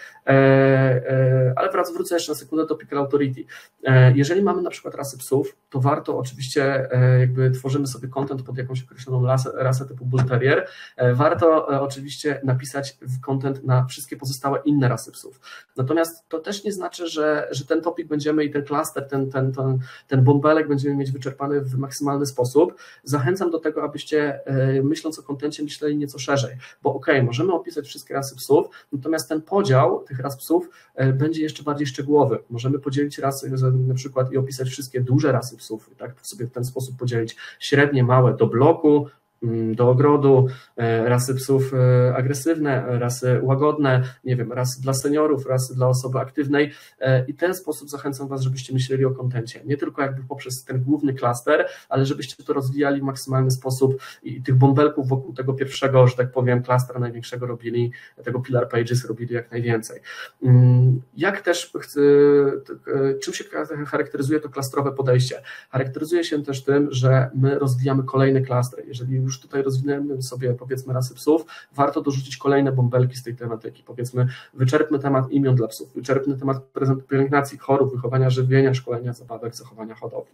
e, ale wrac, wrócę jeszcze na sekundę, topical authority. E, jeżeli mamy na przykład przykład rasy psów, to warto oczywiście, jakby tworzymy sobie content pod jakąś określoną rasę, rasę typu Bull Terrier, warto oczywiście napisać content na wszystkie pozostałe inne rasy psów. Natomiast to też nie znaczy, że, że ten topik będziemy i ten klaster, ten, ten, ten, ten bąbelek będziemy mieć wyczerpany w maksymalny sposób. Zachęcam do tego, abyście myśląc o kontencie myśleli nieco szerzej, bo okej, okay, możemy opisać wszystkie rasy psów, natomiast ten podział tych ras psów będzie jeszcze bardziej szczegółowy. Możemy podzielić rasy na przykład i opisać wszystkie duże rasy psów, tak sobie w ten sposób podzielić średnie, małe do bloku, do ogrodu, rasy psów agresywne, rasy łagodne, nie wiem, rasy dla seniorów, rasy dla osoby aktywnej i w ten sposób zachęcam Was, żebyście myśleli o kontencie, nie tylko jakby poprzez ten główny klaster, ale żebyście to rozwijali w maksymalny sposób i tych bąbelków wokół tego pierwszego, że tak powiem, klastra największego robili, tego Pillar Pages robili jak najwięcej. Jak też chcę, czym się charakteryzuje to klastrowe podejście? Charakteryzuje się też tym, że my rozwijamy kolejne klastry. Jeżeli już tutaj rozwinęmy sobie, powiedzmy, rasy psów, warto dorzucić kolejne bąbelki z tej tematyki. Powiedzmy, wyczerpmy temat imion dla psów, wyczerpmy temat pielęgnacji, chorób, wychowania żywienia, szkolenia, zabawek, zachowania hodowli.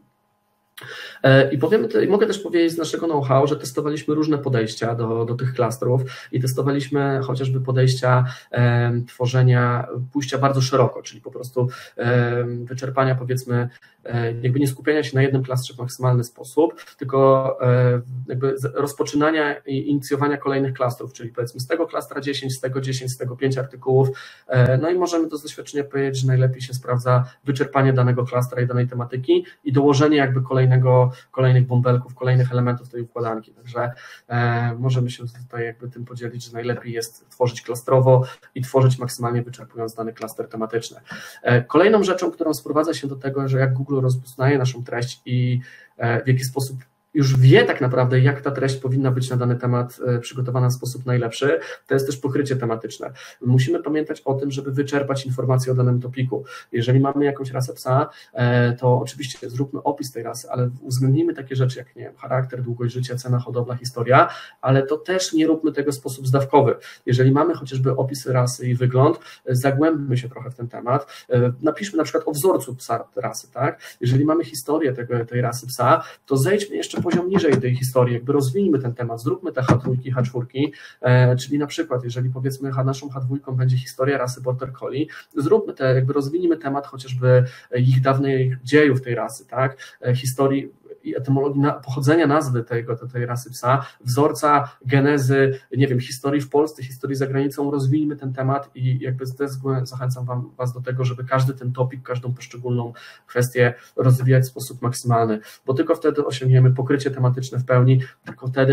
I powiemy, i mogę też powiedzieć z naszego know-how, że testowaliśmy różne podejścia do, do tych klastrów i testowaliśmy chociażby podejścia e, tworzenia, pójścia bardzo szeroko, czyli po prostu e, wyczerpania, powiedzmy, e, jakby nie skupiania się na jednym klastrze w maksymalny sposób, tylko e, jakby rozpoczynania i inicjowania kolejnych klastrów, czyli powiedzmy z tego klastra dziesięć, z tego dziesięć, z tego pięć artykułów, e, no i możemy to z doświadczenia powiedzieć, że najlepiej się sprawdza wyczerpanie danego klastra i danej tematyki i dołożenie jakby kolejnego kolejnych bąbelków, kolejnych elementów tej układanki. Także e, możemy się tutaj jakby tym podzielić, że najlepiej jest tworzyć klastrowo i tworzyć maksymalnie wyczerpując dany klaster tematyczny. E, kolejną rzeczą, którą sprowadza się do tego, że jak Google rozpoznaje naszą treść i e, w jaki sposób już wie tak naprawdę, jak ta treść powinna być na dany temat przygotowana w sposób najlepszy, to jest też pokrycie tematyczne. Musimy pamiętać o tym, żeby wyczerpać informacje o danym topiku. Jeżeli mamy jakąś rasę psa, to oczywiście zróbmy opis tej rasy, ale uwzględnijmy takie rzeczy jak, nie wiem, charakter, długość życia, cena, hodowla, historia, ale to też nie róbmy tego w sposób zdawkowy. Jeżeli mamy chociażby opisy rasy i wygląd, zagłębmy się trochę w ten temat, napiszmy na przykład o wzorcu psa rasy, tak? Jeżeli mamy historię tego, tej rasy psa, to zejdźmy jeszcze poziom niżej tej historii, jakby rozwijmy ten temat, zróbmy te H trzy, H cztery, e, czyli na przykład, jeżeli powiedzmy naszą H dwa będzie historia rasy Border Collie, zróbmy te, jakby rozwinijmy temat chociażby ich dawnych dziejów tej rasy, tak, e, historii i etymologii na, pochodzenia nazwy tego, tej rasy psa, wzorca, genezy, nie wiem, historii w Polsce, historii za granicą, rozwijmy ten temat i jakby zachęcam wam, was do tego, żeby każdy ten topik, każdą poszczególną kwestię rozwijać w sposób maksymalny, bo tylko wtedy osiągniemy pokrycie tematyczne w pełni, tylko wtedy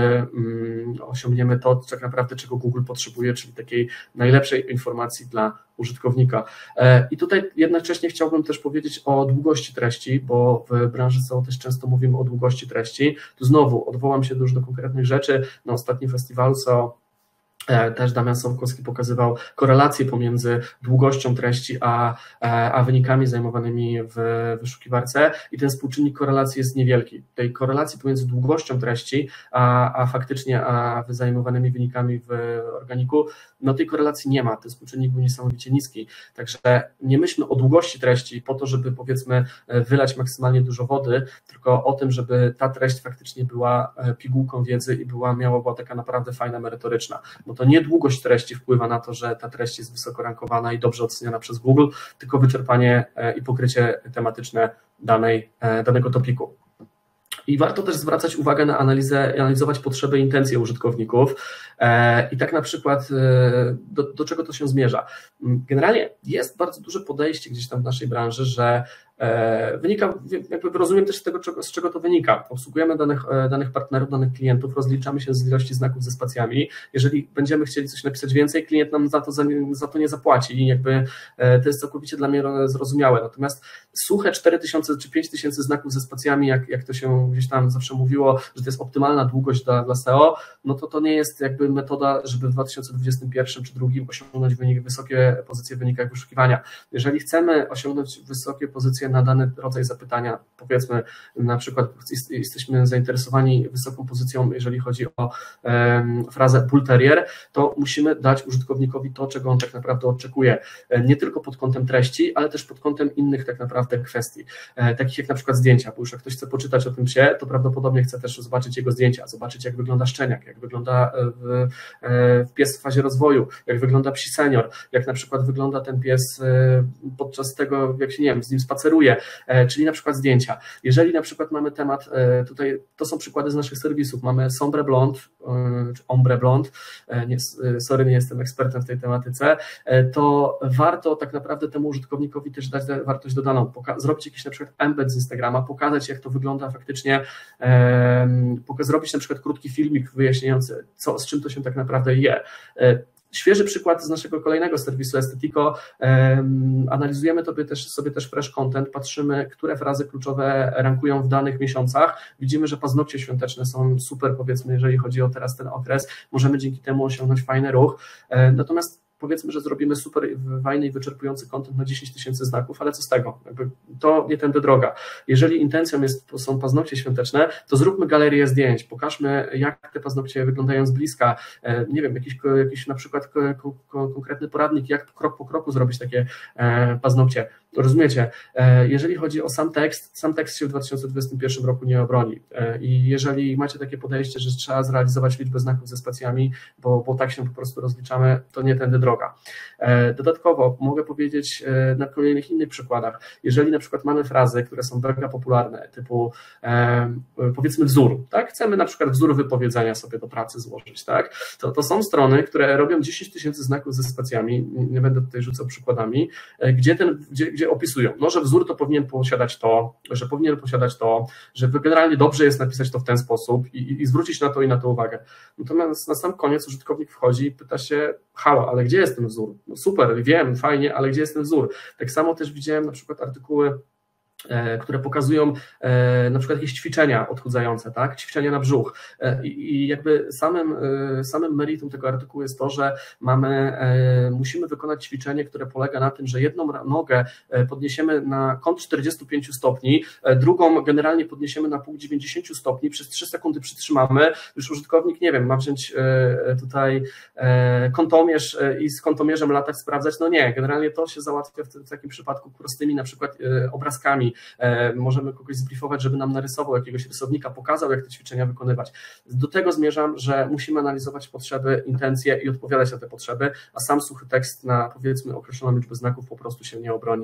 yy, osiągniemy to, tak naprawdę czego Google potrzebuje, czyli takiej najlepszej informacji dla użytkownika. I tutaj jednocześnie chciałbym też powiedzieć o długości treści, bo w branży S E O też często mówimy o długości treści. Tu znowu odwołam się już do konkretnych rzeczy. Na ostatnim festiwalu S E O też Damian Sołkowski pokazywał korelację pomiędzy długością treści a, a wynikami zajmowanymi w wyszukiwarce i ten współczynnik korelacji jest niewielki. Tej korelacji pomiędzy długością treści a, a faktycznie a zajmowanymi wynikami w organiku, no tej korelacji nie ma, ten współczynnik był niesamowicie niski, także nie myślmy o długości treści po to, żeby powiedzmy wylać maksymalnie dużo wody, tylko o tym, żeby ta treść faktycznie była pigułką wiedzy i była, miała była taka naprawdę fajna, merytoryczna. Bo to nie długość treści wpływa na to, że ta treść jest wysoko rankowana i dobrze oceniana przez Google, tylko wyczerpanie i pokrycie tematyczne danej, danego topiku. I warto też zwracać uwagę na analizę, analizować potrzeby i intencje użytkowników i tak na przykład do, do czego to się zmierza. Generalnie jest bardzo duże podejście gdzieś tam w naszej branży, że wynika, jakby rozumiem też z tego, z czego to wynika. Obsługujemy danych, danych partnerów, danych klientów, rozliczamy się z ilości znaków ze spacjami. Jeżeli będziemy chcieli coś napisać więcej, klient nam za to, za, za to nie zapłaci i jakby to jest całkowicie dla mnie zrozumiałe. Natomiast suche cztery tysiące czy pięć tysięcy znaków ze spacjami, jak, jak to się gdzieś tam zawsze mówiło, że to jest optymalna długość dla, dla S E O, no to to nie jest jakby metoda, żeby w dwa tysiące dwudziestym pierwszym czy drugim osiągnąć wynik, wysokie pozycje w wynikach wyszukiwania. Jeżeli chcemy osiągnąć wysokie pozycje na dany rodzaj zapytania, powiedzmy na przykład jesteśmy zainteresowani wysoką pozycją, jeżeli chodzi o um, frazę bull terrier, to musimy dać użytkownikowi to, czego on tak naprawdę oczekuje, nie tylko pod kątem treści, ale też pod kątem innych tak naprawdę kwestii, e, takich jak na przykład zdjęcia, bo już jak ktoś chce poczytać o tym psie, to prawdopodobnie chce też zobaczyć jego zdjęcia, zobaczyć jak wygląda szczeniak, jak wygląda w, w pies w fazie rozwoju, jak wygląda psi senior, jak na przykład wygląda ten pies podczas tego, jak się nie wiem, z nim spaceruje, czyli na przykład zdjęcia. Jeżeli na przykład mamy temat, tutaj to są przykłady z naszych serwisów, mamy Sombre Blonde, czy Ombre Blonde, nie, sorry, nie jestem ekspertem w tej tematyce, to warto tak naprawdę temu użytkownikowi też dać wartość dodaną, zrobić jakiś na przykład embed z Instagrama, pokazać jak to wygląda faktycznie, zrobić na przykład krótki filmik wyjaśniający, co, z czym to się tak naprawdę je. Świeży przykład z naszego kolejnego serwisu Estetico. Analizujemy sobie też, sobie też fresh content, patrzymy, które frazy kluczowe rankują w danych miesiącach. Widzimy, że paznokcie świąteczne są super, powiedzmy, jeżeli chodzi o teraz ten okres. Możemy dzięki temu osiągnąć fajny ruch. Natomiast powiedzmy, że zrobimy super fajny i wyczerpujący content na dziesięć tysięcy znaków, ale co z tego? Jakby to nie tędy droga. Jeżeli intencją jest, są paznokcie świąteczne, to zróbmy galerię zdjęć, pokażmy jak te paznokcie wyglądają z bliska, nie wiem, jakiś, jakiś na przykład konkretny poradnik, jak krok po kroku zrobić takie paznokcie. Rozumiecie? Jeżeli chodzi o sam tekst, sam tekst się w dwa tysiące dwudziestym pierwszym roku nie obroni i jeżeli macie takie podejście, że trzeba zrealizować liczbę znaków ze spacjami, bo, bo tak się po prostu rozliczamy, to nie tędy droga. Dodatkowo mogę powiedzieć na kolejnych innych przykładach, jeżeli na przykład mamy frazy, które są mega popularne, typu powiedzmy wzór, tak? Chcemy na przykład wzór wypowiedzenia sobie do pracy złożyć, tak? To, to są strony, które robią dziesięć tysięcy znaków ze spacjami, nie będę tutaj rzucał przykładami, gdzie ten, gdzie, gdzie opisują, no, że wzór to powinien posiadać to, że powinien posiadać to, że generalnie dobrze jest napisać to w ten sposób i, i zwrócić na to i na to uwagę. Natomiast na sam koniec użytkownik wchodzi i pyta się, halo, ale gdzie jest ten wzór? No super, wiem, fajnie, ale gdzie jest ten wzór? Tak samo też widziałem na przykład artykuły, które pokazują na przykład jakieś ćwiczenia odchudzające, tak? Ćwiczenia na brzuch. I jakby samym, samym meritum tego artykułu jest to, że mamy, musimy wykonać ćwiczenie, które polega na tym, że jedną nogę podniesiemy na kąt czterdzieści pięć stopni, drugą generalnie podniesiemy na punkt dziewięćdziesiąt stopni, przez trzy sekundy przytrzymamy, już użytkownik, nie wiem, ma wziąć tutaj kątomierz i z kątomierzem latać, sprawdzać, no nie, generalnie to się załatwia w takim przypadku prostymi na przykład obrazkami. Możemy kogoś zbriefować, żeby nam narysował jakiegoś rysownika, pokazał, jak te ćwiczenia wykonywać. Do tego zmierzam, że musimy analizować potrzeby, intencje i odpowiadać na te potrzeby, a sam suchy tekst na powiedzmy określoną liczbę znaków po prostu się nie obroni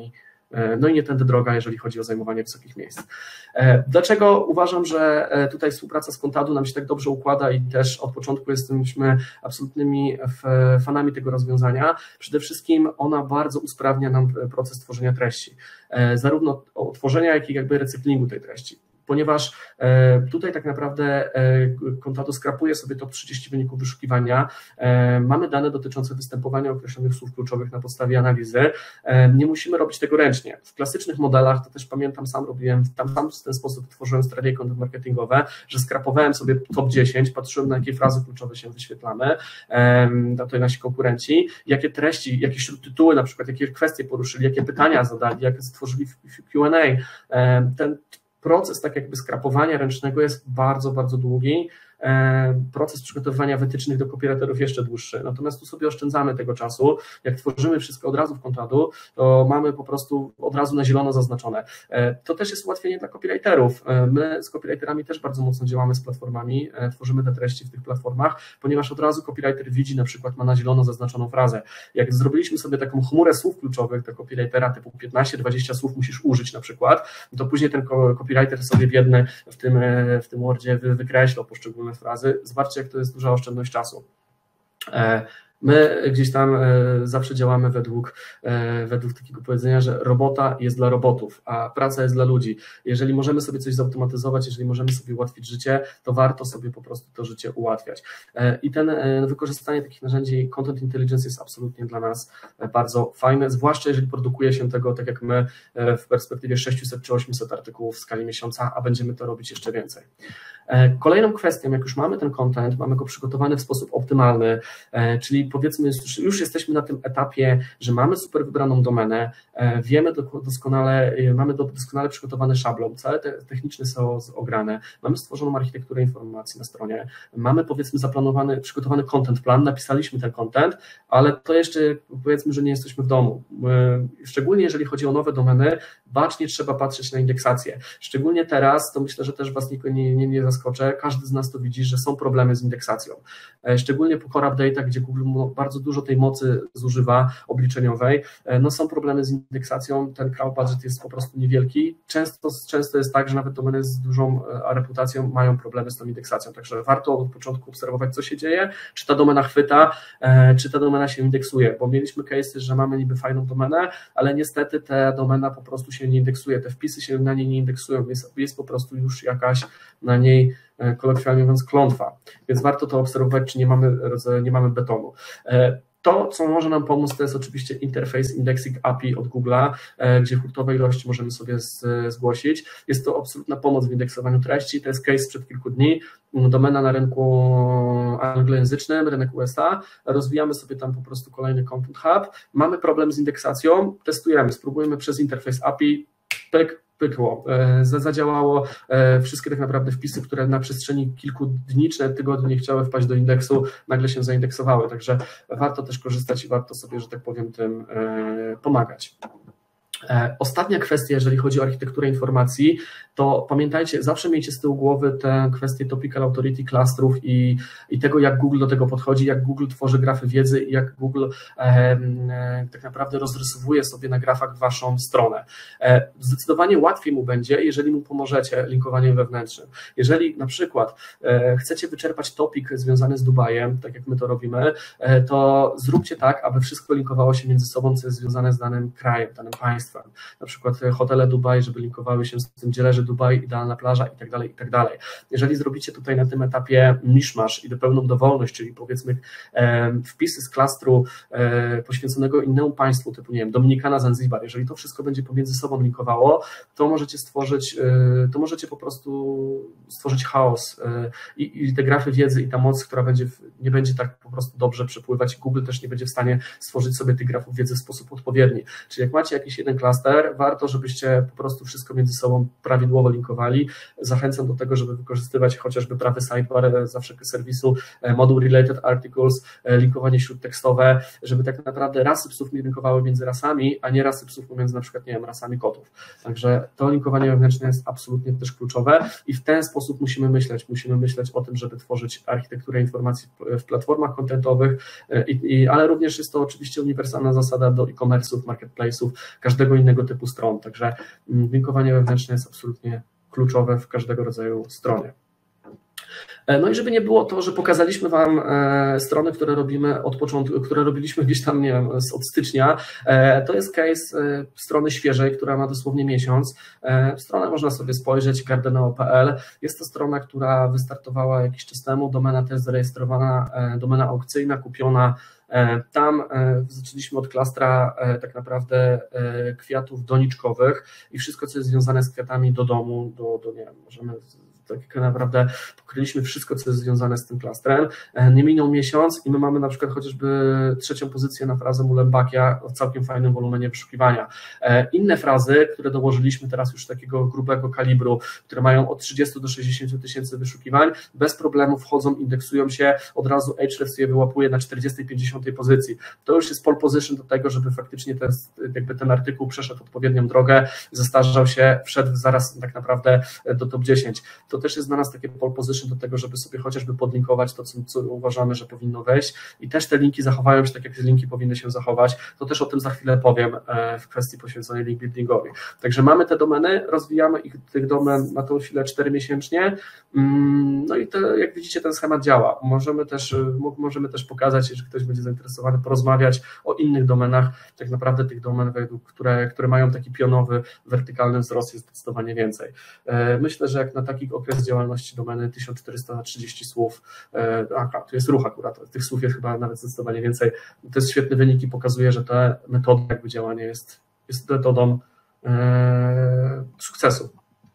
No i nie tędy droga, jeżeli chodzi o zajmowanie wysokich miejsc. Dlaczego uważam, że tutaj współpraca z Contadu nam się tak dobrze układa i też od początku jesteśmy absolutnymi fanami tego rozwiązania? Przede wszystkim ona bardzo usprawnia nam proces tworzenia treści, zarówno tworzenia, jak i jakby recyklingu tej treści. Ponieważ tutaj tak naprawdę Contadu skrapuje sobie top trzydzieści wyników wyszukiwania, mamy dane dotyczące występowania określonych słów kluczowych na podstawie analizy, nie musimy robić tego ręcznie. W klasycznych modelach, to też pamiętam, sam robiłem, tam sam w ten sposób tworzyłem strategie content marketingowe, że skrapowałem sobie top dziesięć, patrzyłem, na jakie frazy kluczowe się wyświetlamy, tutaj nasi konkurenci, jakie treści, jakie śródtytuły na przykład, jakie kwestie poruszyli, jakie pytania zadali, jakie stworzyli Q and A. Ten proces tak jakby skrapowania ręcznego jest bardzo, bardzo długi. Proces przygotowywania wytycznych do copywriterów jeszcze dłuższy. Natomiast tu sobie oszczędzamy tego czasu. Jak tworzymy wszystko od razu w Contadu, to mamy po prostu od razu na zielono zaznaczone. To też jest ułatwienie dla copywriterów. My z copywriterami też bardzo mocno działamy z platformami, tworzymy te treści w tych platformach, ponieważ od razu copywriter widzi, na przykład ma na zielono zaznaczoną frazę. Jak zrobiliśmy sobie taką chmurę słów kluczowych dla copywritera typu piętnaście dwadzieścia słów musisz użyć na przykład, to później ten copywriter sobie w jednym w tym, w tym Wordzie wykreślał poszczególne frazy. Zobaczcie, jak to jest duża oszczędność czasu. My gdzieś tam zawsze działamy według, według takiego powiedzenia, że robota jest dla robotów, a praca jest dla ludzi. Jeżeli możemy sobie coś zautomatyzować, jeżeli możemy sobie ułatwić życie, to warto sobie po prostu to życie ułatwiać. I ten wykorzystanie takich narzędzi Content Intelligence jest absolutnie dla nas bardzo fajne, zwłaszcza jeżeli produkuje się tego, tak jak my, w perspektywie sześciuset czy ośmiuset artykułów w skali miesiąca, a będziemy to robić jeszcze więcej. Kolejną kwestią, jak już mamy ten content, mamy go przygotowany w sposób optymalny, czyli powiedzmy już jesteśmy na tym etapie, że mamy super wybraną domenę, wiemy doskonale, mamy doskonale przygotowany szablon, całe te techniczne są ograne, mamy stworzoną architekturę informacji na stronie, mamy powiedzmy zaplanowany, przygotowany content plan, napisaliśmy ten content, ale to jeszcze powiedzmy, że nie jesteśmy w domu. Szczególnie jeżeli chodzi o nowe domeny, bacznie trzeba patrzeć na indeksację. Szczególnie teraz, to myślę, że też Was nie, nie, nie zaskoczę, każdy z nas to widzi, że są problemy z indeksacją. Szczególnie po core update'ach, gdzie Google bardzo dużo tej mocy zużywa obliczeniowej, no są problemy z indeksacją, ten crowd budget jest po prostu niewielki. Często, często jest tak, że nawet domeny z dużą reputacją mają problemy z tą indeksacją, także warto od początku obserwować, co się dzieje, czy ta domena chwyta, czy ta domena się indeksuje, bo mieliśmy case'y, że mamy niby fajną domenę, ale niestety ta domena po prostu się nie indeksuje, te wpisy się na niej nie indeksują, jest, jest po prostu już jakaś na niej, kolokwialnie mówiąc, klątwa, więc warto to obserwować, czy nie mamy, nie mamy betonu. To, co może nam pomóc, to jest oczywiście Interface Indexing A P I od Google'a, gdzie hurtowe ilości możemy sobie zgłosić. Jest to absolutna pomoc w indeksowaniu treści, to jest case sprzed kilku dni, domena na rynku anglojęzycznym, rynek U S A, rozwijamy sobie tam po prostu kolejny Content Hub, mamy problem z indeksacją, testujemy, spróbujemy przez Interface A P I, pyk, pykło, zadziałało, wszystkie tak naprawdę wpisy, które na przestrzeni kilku dni czy tygodni nie chciały wpaść do indeksu, nagle się zaindeksowały, także warto też korzystać i warto sobie, że tak powiem, tym pomagać. Ostatnia kwestia, jeżeli chodzi o architekturę informacji, to pamiętajcie, zawsze miejcie z tyłu głowy tę kwestię topical authority clusterów i, i tego, jak Google do tego podchodzi, jak Google tworzy grafy wiedzy i jak Google e, e, tak naprawdę rozrysowuje sobie na grafach waszą stronę. E, zdecydowanie łatwiej mu będzie, jeżeli mu pomożecie linkowaniem wewnętrznym. Jeżeli na przykład e, chcecie wyczerpać topik związany z Dubajem, tak jak my to robimy, e, to zróbcie tak, aby wszystko linkowało się między sobą, co jest związane z danym krajem, danym państwem. Na przykład hotele Dubaj, żeby linkowały się z tym, gdzie leży Dubaj, idealna plaża i tak dalej, i tak dalej. Jeżeli zrobicie tutaj na tym etapie miszmasz i pełną dowolność, czyli powiedzmy e, wpisy z klastru e, poświęconego innemu państwu, typu nie wiem, Dominikana, Zanzibar, jeżeli to wszystko będzie pomiędzy sobą linkowało, to możecie stworzyć, e, to możecie po prostu stworzyć chaos e, i, i te grafy wiedzy i ta moc, która będzie, nie będzie tak po prostu dobrze przepływać, Google też nie będzie w stanie stworzyć sobie tych grafów wiedzy w sposób odpowiedni. Czyli jak macie jakiś jeden klaster, warto, żebyście po prostu wszystko między sobą prawidłowo linkowali. Zachęcam do tego, żeby wykorzystywać chociażby prawy sidebar zawsze serwisu, moduł related articles, linkowanie śródtekstowe, żeby tak naprawdę rasy psów nie linkowały między rasami, a nie rasy psów pomiędzy na przykład, nie wiem, rasami kotów. Także to linkowanie wewnętrzne jest absolutnie też kluczowe i w ten sposób musimy myśleć, musimy myśleć o tym, żeby tworzyć architekturę informacji w platformach kontentowych, i, i, ale również jest to oczywiście uniwersalna zasada do e-commerce'ów, marketplace'ów, każdego każdego innego typu stron, także linkowanie wewnętrzne jest absolutnie kluczowe w każdego rodzaju stronie. No i żeby nie było to, że pokazaliśmy Wam strony, które robimy od początku, które robiliśmy gdzieś tam, nie wiem, od stycznia. To jest case strony świeżej, która ma dosłownie miesiąc. Stronę można sobie spojrzeć, gardeneo kropka p l. Jest to strona, która wystartowała jakiś czas temu, domena też zarejestrowana, domena aukcyjna, kupiona. Tam zaczęliśmy od klastra tak naprawdę kwiatów doniczkowych i wszystko, co jest związane z kwiatami do domu, do, do nie wiem, możemy tak naprawdę pokryliśmy wszystko, co jest związane z tym klastrem. Nie minął miesiąc i my mamy na przykład chociażby trzecią pozycję na frazę Mulembakia w całkiem fajnym wolumenie wyszukiwania. Inne frazy, które dołożyliśmy teraz już takiego grubego kalibru, które mają od trzydziestu do sześćdziesięciu tysięcy wyszukiwań, bez problemu wchodzą, indeksują się, od razu Ahrefs je wyłapuje na czterdziestej, pięćdziesiątej pozycji. To już jest pole position do tego, żeby faktycznie ten, jakby ten artykuł przeszedł odpowiednią drogę, zestarzał się, wszedł zaraz tak naprawdę do top dziesięć. To też jest dla nas takie pole position do tego, żeby sobie chociażby podlinkować to, co, co uważamy, że powinno wejść i też te linki zachowają się tak, jak te linki powinny się zachować. To też o tym za chwilę powiem w kwestii poświęconej link buildingowi. Także mamy te domeny, rozwijamy ich, tych domen na tą chwilę cztery miesięcznie, no i to, jak widzicie, ten schemat działa. Możemy też, możemy też pokazać, jeżeli ktoś będzie zainteresowany, porozmawiać o innych domenach, tak naprawdę tych domen, które, które mają taki pionowy, wertykalny wzrost, jest zdecydowanie więcej. Myślę, że jak na taki okres działalności domeny tysiąc czterysta trzydzieści słów, a tu jest ruch akurat, tych słów jest chyba nawet zdecydowanie więcej, to jest świetny wynik i pokazuje, że ta metoda jakby działania jest, jest metodą e, sukcesu.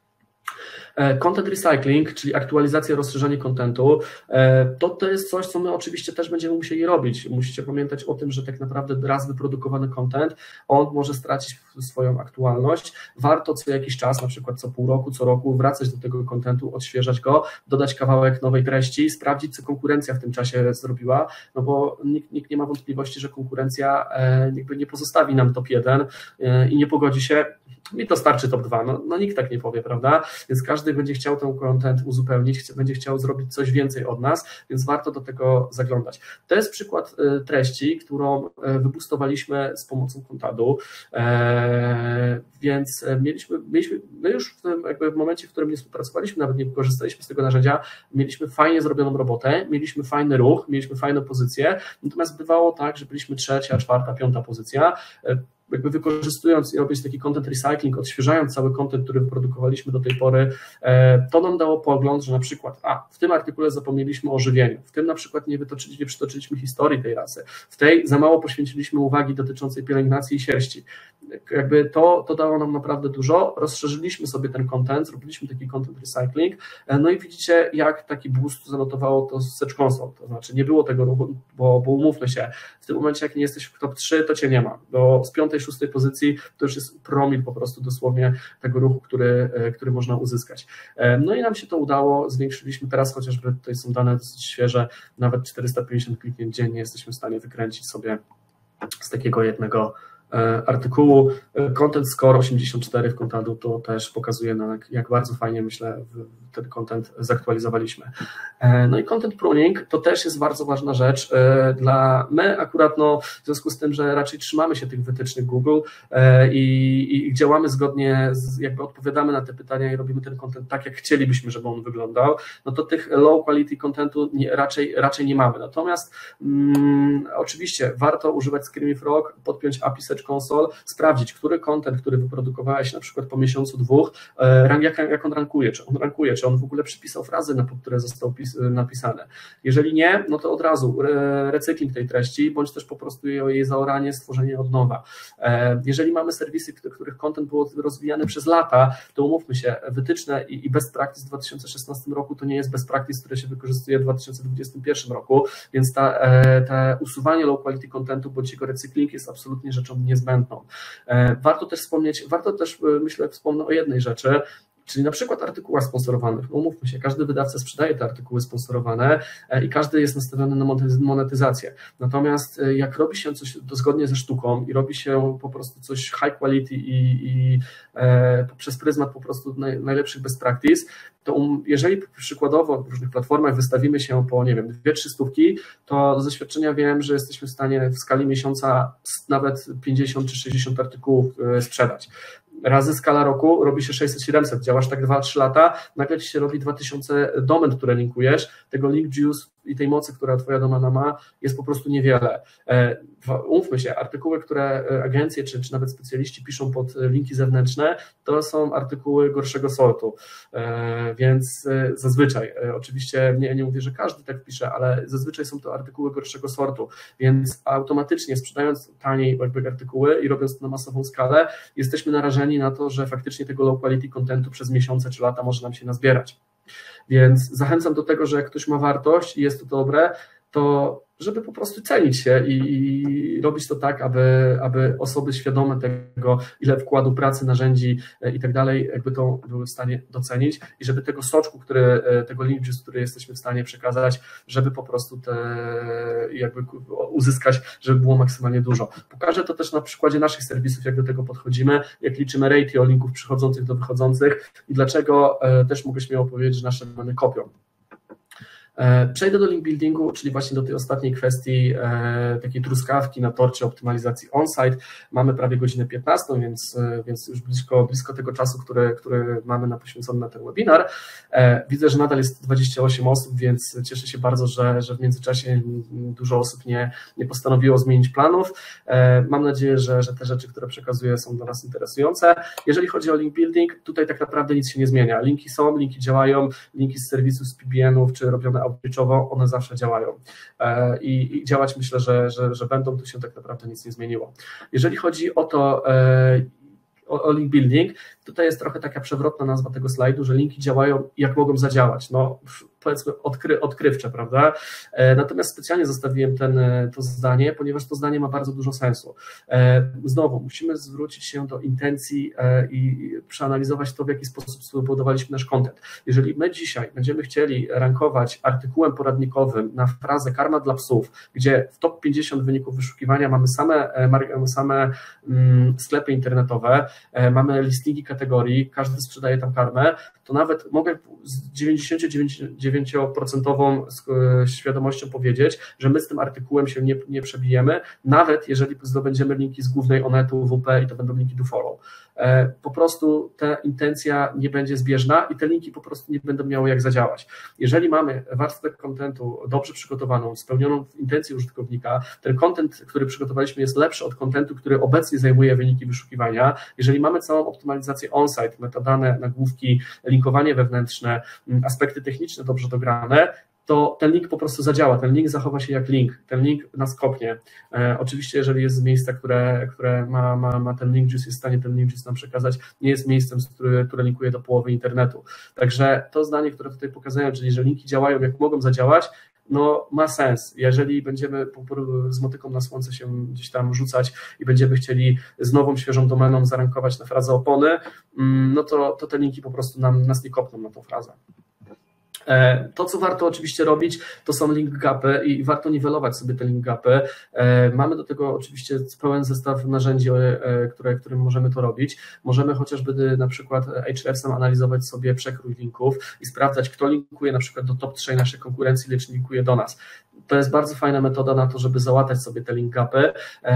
Content recycling, czyli aktualizacja, rozszerzanie kontentu, to, to jest coś, co my oczywiście też będziemy musieli robić. Musicie pamiętać o tym, że tak naprawdę raz wyprodukowany content, on może stracić swoją aktualność. Warto co jakiś czas, na przykład co pół roku, co roku wracać do tego kontentu, odświeżać go, dodać kawałek nowej treści, sprawdzić, co konkurencja w tym czasie zrobiła, no bo nikt, nikt nie ma wątpliwości, że konkurencja jakby nie pozostawi nam top jeden i nie pogodzi się, mi to starczy top dwa, no, no nikt tak nie powie, prawda? Więc każdy będzie chciał ten content uzupełnić, będzie chciał zrobić coś więcej od nas, więc warto do tego zaglądać. To jest przykład treści, którą wybustowaliśmy z pomocą Contadu, więc mieliśmy, mieliśmy my już w, tym, jakby w momencie, w którym nie współpracowaliśmy, nawet nie korzystaliśmy z tego narzędzia, mieliśmy fajnie zrobioną robotę, mieliśmy fajny ruch, mieliśmy fajną pozycję, natomiast bywało tak, że byliśmy trzecia, czwarta, piąta pozycja, jakby wykorzystując i robiąc taki content recycling, odświeżając cały content, który wyprodukowaliśmy do tej pory, to nam dało pogląd, że na przykład a, w tym artykule zapomnieliśmy o żywieniu, w tym na przykład nie wytoczyliśmy, nie przytoczyliśmy historii tej rasy, w tej za mało poświęciliśmy uwagi dotyczącej pielęgnacji i sierści. Jakby to, to dało nam naprawdę dużo, rozszerzyliśmy sobie ten content, zrobiliśmy taki content recycling, no i widzicie, jak taki boost zanotowało to z Search Console, to znaczy nie było tego ruchu, bo, bo umówmy się, w tym momencie jak nie jesteś w top trzy, to cię nie ma, bo z piątej, szóstej pozycji to już jest promil po prostu dosłownie tego ruchu, który, który można uzyskać. No i nam się to udało, zwiększyliśmy teraz, chociażby tutaj są dane dosyć świeże, nawet czterysta pięćdziesiąt kliknięć dziennie jesteśmy w stanie wykręcić sobie z takiego jednego artykułu. Content score osiemdziesiąt cztery w Contadu to też pokazuje nam, jak bardzo fajnie, myślę, ten content zaktualizowaliśmy. No i content pruning to też jest bardzo ważna rzecz. Dla my akurat, no, w związku z tym, że raczej trzymamy się tych wytycznych Google i, i działamy zgodnie, z, jakby odpowiadamy na te pytania i robimy ten content tak, jak chcielibyśmy, żeby on wyglądał, no to tych low quality contentu nie, raczej, raczej nie mamy. Natomiast mm, oczywiście warto używać Screaming Frog, podpiąć A P I Search Console, sprawdzić, który content, który wyprodukowałeś na przykład po miesiącu, dwóch, jak, jak on rankuje, czy on rankuje, czy on w ogóle przypisał frazy, na które został napisane. Jeżeli nie, no to od razu recykling tej treści, bądź też po prostu jej zaoranie, stworzenie od nowa. Jeżeli mamy serwisy, których content był rozwijany przez lata, to umówmy się, wytyczne i best practice w dwa tysiące szesnastym roku to nie jest best practice, które się wykorzystuje w dwa tysiące dwudziestym pierwszym roku, więc ta, ta usuwanie low quality contentu bądź jego recykling jest absolutnie rzeczą niezbędną. Warto też wspomnieć, warto też, myślę, wspomnę o jednej rzeczy. Czyli na przykład artykuła sponsorowanych. No umówmy się, każdy wydawca sprzedaje te artykuły sponsorowane i każdy jest nastawiony na monetyzację. Natomiast jak robi się coś zgodnie ze sztuką i robi się po prostu coś high quality i, i e, przez pryzmat po prostu naj, najlepszych best practice, to um, jeżeli przykładowo w różnych platformach wystawimy się po, nie wiem, dwie, trzy stówki, to z doświadczenia wiem, że jesteśmy w stanie w skali miesiąca nawet pięćdziesiąt czy sześćdziesiąt artykułów sprzedać. Razy skala roku robi się sześćset siedemset, działasz tak dwa trzy lata, nagle ci się robi dwa tysiące domen, które linkujesz, tego link juice i tej mocy, która twoja domena ma, jest po prostu niewiele. Umówmy się, artykuły, które agencje czy, czy nawet specjaliści piszą pod linki zewnętrzne, to są artykuły gorszego sortu, więc zazwyczaj, oczywiście nie, nie mówię, że każdy tak pisze, ale zazwyczaj są to artykuły gorszego sortu, więc automatycznie sprzedając taniej jakby artykuły i robiąc to na masową skalę, jesteśmy narażeni na to, że faktycznie tego low quality contentu przez miesiące czy lata może nam się nazbierać. Więc zachęcam do tego, że jak ktoś ma wartość i jest to dobre, to żeby po prostu cenić się i, i robić to tak, aby, aby osoby świadome tego, ile wkładu pracy, narzędzi i tak dalej, jakby to były w stanie docenić i żeby tego soczku, który, tego link juice, który jesteśmy w stanie przekazać, żeby po prostu te jakby uzyskać, żeby było maksymalnie dużo. Pokażę to też na przykładzie naszych serwisów, jak do tego podchodzimy, jak liczymy ratio linków przychodzących do wychodzących i dlaczego też mogę śmiało powiedzieć, że nasze domeny kopią. Przejdę do link buildingu, czyli właśnie do tej ostatniej kwestii, e, takiej truskawki na torcie optymalizacji on-site. Mamy prawie godzinę piętnastą, więc, więc już blisko, blisko tego czasu, który, który mamy na poświęcony na ten webinar. E, widzę, że nadal jest dwadzieścia osiem osób, więc cieszę się bardzo, że, że w międzyczasie dużo osób nie, nie postanowiło zmienić planów. E, mam nadzieję, że, że te rzeczy, które przekazuję, są dla nas interesujące. Jeżeli chodzi o link building, tutaj tak naprawdę nic się nie zmienia. Linki są, linki działają, linki z serwisów, z P B N-ów, czy robione outreachowo, one zawsze działają i, i działać myślę, że, że, że będą, tu się tak naprawdę nic nie zmieniło. Jeżeli chodzi o to, o, o link building, tutaj jest trochę taka przewrotna nazwa tego slajdu, że linki działają jak mogą zadziałać, no powiedzmy odkry, odkrywcze, prawda? Natomiast specjalnie zostawiłem ten, to zdanie, ponieważ to zdanie ma bardzo dużo sensu. Znowu, musimy zwrócić się do intencji i przeanalizować to, w jaki sposób zbudowaliśmy nasz content. Jeżeli my dzisiaj będziemy chcieli rankować artykułem poradnikowym na frazę karma dla psów, gdzie w top pięćdziesiąt wyników wyszukiwania mamy same, same sklepy internetowe, mamy listingi kategorii, każdy sprzedaje tam karmę, to nawet mogę z dziewięćdziesiąt dziewięć procent świadomością powiedzieć, że my z tym artykułem się nie, nie przebijemy, nawet jeżeli zdobędziemy linki z głównej Onetu, W P i to będą linki do follow. Po prostu ta intencja nie będzie zbieżna i te linki po prostu nie będą miały jak zadziałać. Jeżeli mamy warstwę kontentu dobrze przygotowaną, spełnioną w intencji użytkownika, ten content, który przygotowaliśmy, jest lepszy od kontentu, który obecnie zajmuje wyniki wyszukiwania. Jeżeli mamy całą optymalizację on-site, metadane, nagłówki, linkowanie wewnętrzne, aspekty techniczne dobrze dograne, to ten link po prostu zadziała, ten link zachowa się jak link, ten link nas kopnie. E, oczywiście, jeżeli jest z miejsca, które, które ma, ma, ma ten link juice, jest w stanie ten link juice nam przekazać, nie jest miejscem, które, które linkuje do połowy internetu. Także to zdanie, które tutaj pokazuję, czyli że linki działają jak mogą zadziałać, no ma sens. Jeżeli będziemy z motyką na słońce się gdzieś tam rzucać i będziemy chcieli z nową, świeżą domeną zarankować na frazę opony, no to, to te linki po prostu nam, nas nie kopną na tą frazę. To, co warto oczywiście robić, to są link gapy i warto niwelować sobie te link gapy. Mamy do tego oczywiście pełen zestaw narzędzi, które, którym możemy to robić. Możemy chociażby na przykład H R S-em analizować sobie przekrój linków i sprawdzać, kto linkuje na przykład do top trzy naszej konkurencji, lecz linkuje do nas. To jest bardzo fajna metoda na to, żeby załatać sobie te link gapy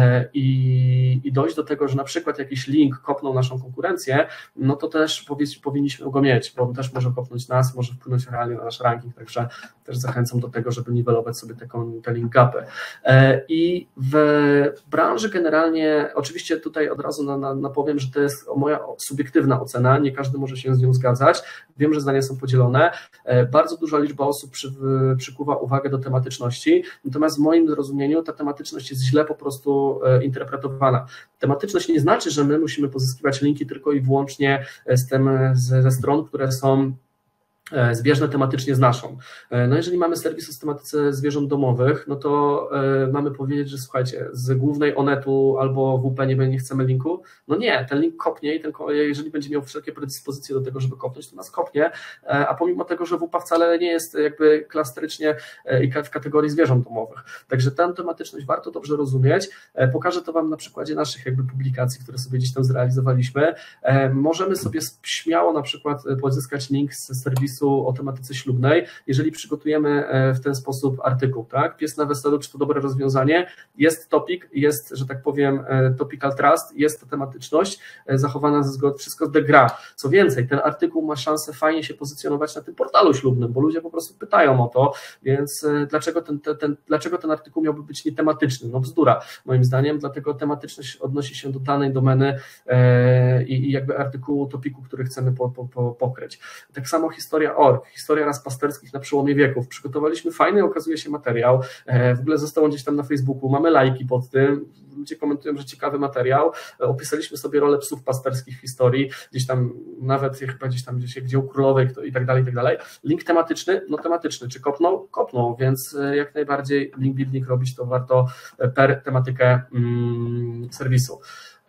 i, i dojść do tego, że na przykład jakiś link kopnął naszą konkurencję, no to też powinniśmy go mieć, bo też może kopnąć nas, może wpłynąć realnie na nasz ranking, także też zachęcam do tego, żeby niwelować sobie te, te link gapy. I w branży generalnie, oczywiście tutaj od razu na, na, napowiem, że to jest moja subiektywna ocena, nie każdy może się z nią zgadzać, wiem, że zdania są podzielone, bardzo duża liczba osób przy, przykuwa uwagę do tematyczności, natomiast w moim zrozumieniu ta tematyczność jest źle po prostu interpretowana. Tematyczność nie znaczy, że my musimy pozyskiwać linki tylko i wyłącznie z tym, ze stron, które są zbieżne tematycznie z naszą. No jeżeli mamy serwis o tematyce zwierząt domowych, no to y, mamy powiedzieć, że słuchajcie, z głównej Onetu albo W P nie, nie chcemy linku, no nie, ten link kopnie i ten, jeżeli będzie miał wszelkie predyspozycje do tego, żeby kopnąć, to nas kopnie, a pomimo tego, że W P wcale nie jest jakby klasycznie i w kategorii zwierząt domowych. Także tę tematyczność warto dobrze rozumieć. Pokażę to Wam na przykładzie naszych jakby publikacji, które sobie gdzieś tam zrealizowaliśmy. Możemy sobie śmiało na przykład pozyskać link z serwisu o tematyce ślubnej, jeżeli przygotujemy w ten sposób artykuł, tak? Pies na weselu, czy to dobre rozwiązanie? Jest topic, jest, że tak powiem, topical trust, jest to tematyczność zachowana ze zgody, wszystko de gra. Co więcej, ten artykuł ma szansę fajnie się pozycjonować na tym portalu ślubnym, bo ludzie po prostu pytają o to, więc dlaczego ten, ten, dlaczego ten artykuł miałby być nietematyczny? No bzdura, moim zdaniem, dlatego tematyczność odnosi się do danej domeny i jakby artykułu, topiku, który chcemy po, po, po, pokryć. Tak samo historia org, historia ras pasterskich na przełomie wieków. Przygotowaliśmy fajny, okazuje się, materiał, w ogóle został on gdzieś tam na Facebooku, mamy lajki pod tym, ludzie komentują, że ciekawy materiał, opisaliśmy sobie rolę psów pasterskich w historii, gdzieś tam nawet chyba gdzieś tam gdzieś gdzie u królowej i tak dalej, i tak dalej. Link tematyczny, no tematyczny, czy kopnął? Kopnął, więc jak najbardziej link building robić to warto per tematykę mm, serwisu.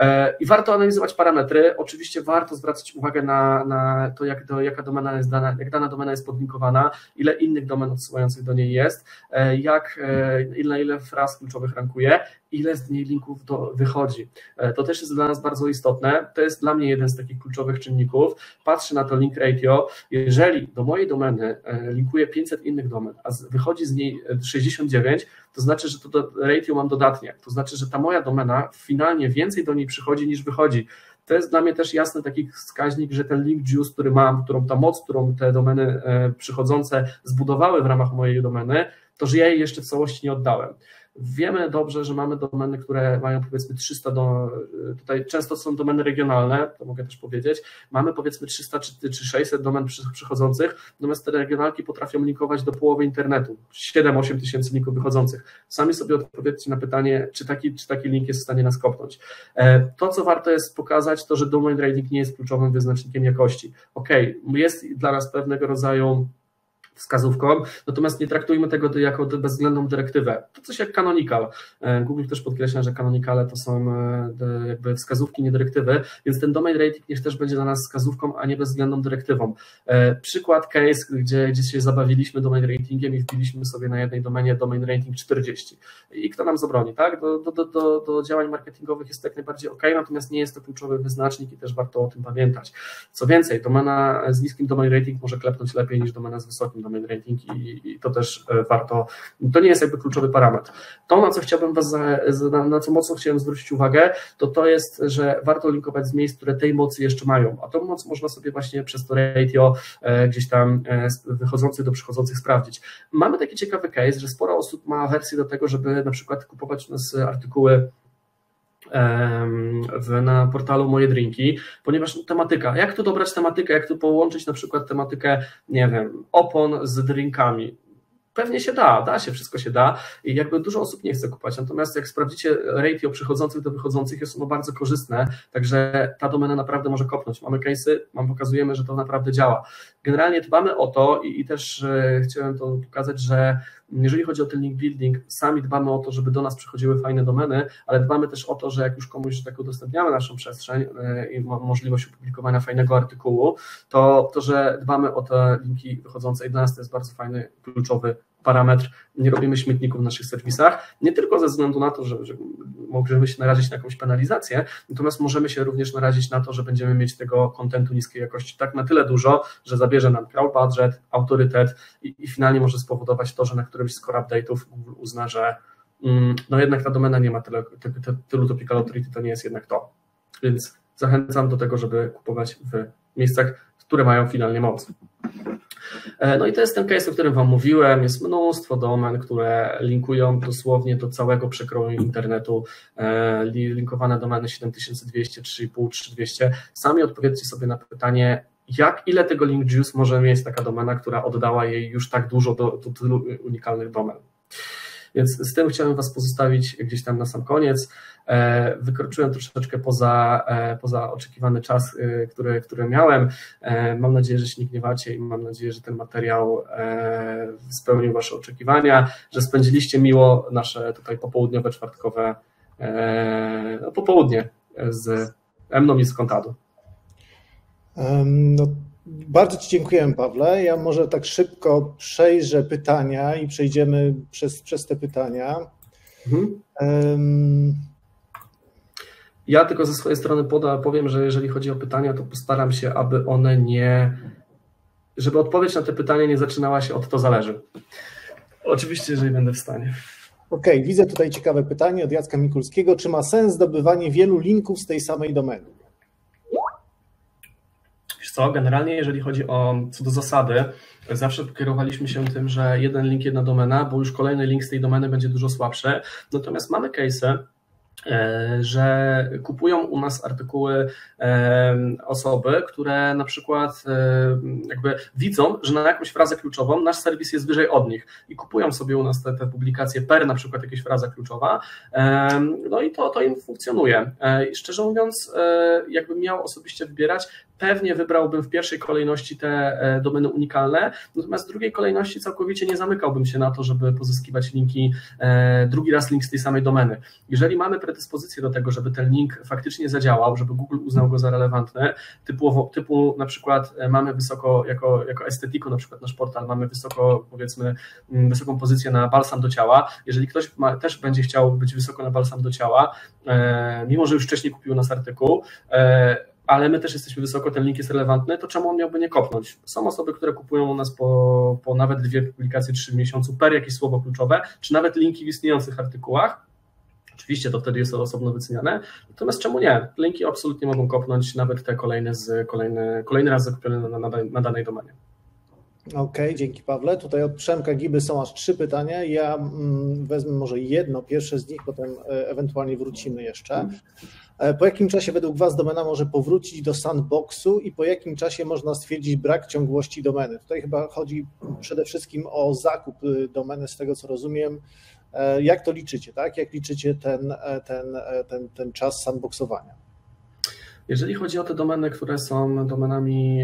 I warto analizować parametry, oczywiście warto zwracać uwagę na, na to, jak do, jaka domena jest dana, jak dana domena jest podlinkowana, ile innych domen odsyłających do niej jest, jak, ile, ile fraz kluczowych rankuje, ile z niej linków do, wychodzi. To też jest dla nas bardzo istotne, to jest dla mnie jeden z takich kluczowych czynników. Patrzę na to link ratio, jeżeli do mojej domeny linkuje pięćset innych domen, a wychodzi z niej sześćdziesiąt dziewięć, to znaczy, że to ratio mam dodatnie, to znaczy, że ta moja domena finalnie więcej do niej przychodzi niż wychodzi. To jest dla mnie też jasny taki wskaźnik, że ten link juice, który mam, którą ta moc, którą te domeny przychodzące zbudowały w ramach mojej domeny, to że ja jej jeszcze w całości nie oddałem. Wiemy dobrze, że mamy domeny, które mają powiedzmy trzysta, do, tutaj często są domeny regionalne, to mogę też powiedzieć, mamy powiedzmy trzysta czy sześćset domen przychodzących, natomiast te regionalki potrafią linkować do połowy internetu, siedem osiem tysięcy linków wychodzących. Sami sobie odpowiedzcie na pytanie, czy taki, czy taki link jest w stanie nas kopnąć. To, co warto jest pokazać, to, że domain rating nie jest kluczowym wyznacznikiem jakości. Ok, jest dla nas pewnego rodzaju wskazówką, natomiast nie traktujmy tego jako bezwzględną dyrektywę. To coś jak canonical. Google też podkreśla, że canonicale to są jakby wskazówki, nie dyrektywy, więc ten domain rating niech też będzie dla nas wskazówką, a nie bezwzględną dyrektywą. Przykład case, gdzie, gdzie się zabawiliśmy domain ratingiem i wbiliśmy sobie na jednej domenie domain rating czterdzieści. I kto nam zabroni, tak? Do, do, do, do działań marketingowych jest to jak najbardziej ok, natomiast nie jest to kluczowy wyznacznik i też warto o tym pamiętać. Co więcej, domena z niskim domain rating może klepnąć lepiej niż domena z wysokim domain rating i, i to też warto, to nie jest jakby kluczowy parametr. To, na co chciałbym was, za, na, na co mocno chciałem zwrócić uwagę, to to jest, że warto linkować z miejsc, które tej mocy jeszcze mają, a tą moc można sobie właśnie przez to ratio e, gdzieś tam e, wychodzących do przychodzących sprawdzić. Mamy taki ciekawy case, że sporo osób ma wersję do tego, żeby na przykład kupować u nas artykuły W, na portalu Moje Drinki, ponieważ tematyka, jak tu dobrać tematykę, jak tu połączyć na przykład tematykę, nie wiem, opon z drinkami. Pewnie się da, da się, wszystko się da i jakby dużo osób nie chce kupować, natomiast jak sprawdzicie ratio przychodzących do wychodzących, jest ono bardzo korzystne, także ta domena naprawdę może kopnąć. Mamy case'y, mam pokazujemy, że to naprawdę działa. Generalnie dbamy o to i, i też e, chciałem to pokazać, że jeżeli chodzi o ten link building, sami dbamy o to, żeby do nas przychodziły fajne domeny, ale dbamy też o to, że jak już komuś tak udostępniamy naszą przestrzeń e, i ma możliwość opublikowania fajnego artykułu, to, to że dbamy o te linki wychodzące i dla nas to jest bardzo fajny, kluczowy parametr. Nie robimy śmietników w naszych serwisach, nie tylko ze względu na to, że, że możemy się narazić na jakąś penalizację, natomiast możemy się również narazić na to, że będziemy mieć tego kontentu niskiej jakości tak na tyle dużo, że zabierze nam crawl budget, autorytet i, i finalnie może spowodować to, że na którymś z core update'ów Google uzna, że mm, no jednak ta domena nie ma tyle, ty, ty, tylu topical authority, to nie jest jednak to. Więc zachęcam do tego, żeby kupować w miejscach, które mają finalnie moc. No i to jest ten case, o którym Wam mówiłem. Jest mnóstwo domen, które linkują dosłownie do całego przekroju internetu. Linkowane domeny siedem tysięcy dwieście, trzy i pół, trzy tysiące dwieście. Sami odpowiedzcie sobie na pytanie, jak, ile tego link juice może mieć taka domena, która oddała jej już tak dużo do, do tylu unikalnych domen. Więc z tym chciałem Was pozostawić gdzieś tam na sam koniec. Wykroczyłem troszeczkę poza, poza oczekiwany czas, który, który miałem. Mam nadzieję, że się nie gniewacie i mam nadzieję, że ten materiał spełnił Wasze oczekiwania, że spędziliście miło nasze tutaj popołudniowe, czwartkowe no, popołudnie z mną i z Contado. Um, no, bardzo Ci dziękuję, Pawle. Ja może tak szybko przejrzę pytania i przejdziemy przez, przez te pytania. Mhm. Um, Ja tylko ze swojej strony poda, powiem, że jeżeli chodzi o pytania, to postaram się, aby one nie, żeby odpowiedź na te pytania nie zaczynała się od to zależy. Oczywiście, jeżeli będę w stanie. Okej, okay, widzę tutaj ciekawe pytanie od Jacka Mikulskiego. Czy ma sens zdobywanie wielu linków z tej samej domeny? Wiesz co, generalnie jeżeli chodzi o co do zasady, zawsze kierowaliśmy się tym, że jeden link, jedna domena, bo już kolejny link z tej domeny będzie dużo słabszy. Natomiast mamy case'y, że kupują u nas artykuły osoby, które na przykład jakby widzą, że na jakąś frazę kluczową nasz serwis jest wyżej od nich i kupują sobie u nas te, te publikacje per na przykład jakaś fraza kluczowa, no i to, to im funkcjonuje. I szczerze mówiąc, jakbym miał osobiście wybierać, pewnie wybrałbym w pierwszej kolejności te domeny unikalne, natomiast w drugiej kolejności całkowicie nie zamykałbym się na to, żeby pozyskiwać linki, drugi raz link z tej samej domeny. Jeżeli mamy predyspozycję do tego, żeby ten link faktycznie zadziałał, żeby Google uznał go za relevantny, typu, typu na przykład mamy wysoko, jako, jako Estetico na przykład nasz portal, mamy wysoko, powiedzmy, wysoką pozycję na balsam do ciała, jeżeli ktoś ma, też będzie chciał być wysoko na balsam do ciała, mimo że już wcześniej kupił nas artykuł, ale my też jesteśmy wysoko, ten link jest relevantny, to czemu on miałby nie kopnąć? Są osoby, które kupują u nas po, po nawet dwie publikacje, trzy w miesiącu per jakieś słowo kluczowe, czy nawet linki w istniejących artykułach. Oczywiście to wtedy jest osobno wyceniane, natomiast czemu nie? Linki absolutnie mogą kopnąć, nawet te kolejne z, kolejny, kolejny raz zakupione na, na, na danej domenie. Okej, okay, dzięki Pawle. Tutaj od Przemka Giby są aż trzy pytania. Ja mm, wezmę może jedno, pierwsze z nich, potem ewentualnie wrócimy jeszcze. Po jakim czasie według Was domena może powrócić do sandboxu i po jakim czasie można stwierdzić brak ciągłości domeny? Tutaj chyba chodzi przede wszystkim o zakup domeny, z tego co rozumiem. Jak to liczycie, tak? Jak liczycie ten, ten, ten, ten czas sandboxowania? Jeżeli chodzi o te domeny, które są domenami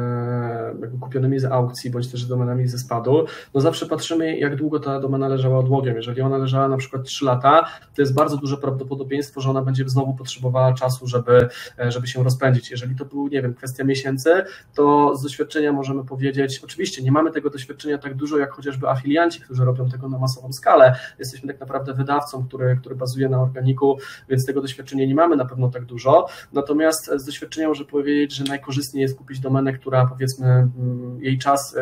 jakby kupionymi z aukcji, bądź też domenami ze spadu, no zawsze patrzymy, jak długo ta domena leżała odłogiem. Jeżeli ona leżała na przykład trzy lata, to jest bardzo duże prawdopodobieństwo, że ona będzie znowu potrzebowała czasu, żeby, żeby się rozpędzić. Jeżeli to był, nie wiem, kwestia miesięcy, to z doświadczenia możemy powiedzieć, oczywiście nie mamy tego doświadczenia tak dużo, jak chociażby afilianci, którzy robią tego na masową skalę. Jesteśmy tak naprawdę wydawcą, który, który bazuje na organiku, więc tego doświadczenia nie mamy na pewno tak dużo. Natomiast z doświadczenia może powiedzieć, że najkorzystniej jest kupić domenę, która powiedzmy jej czas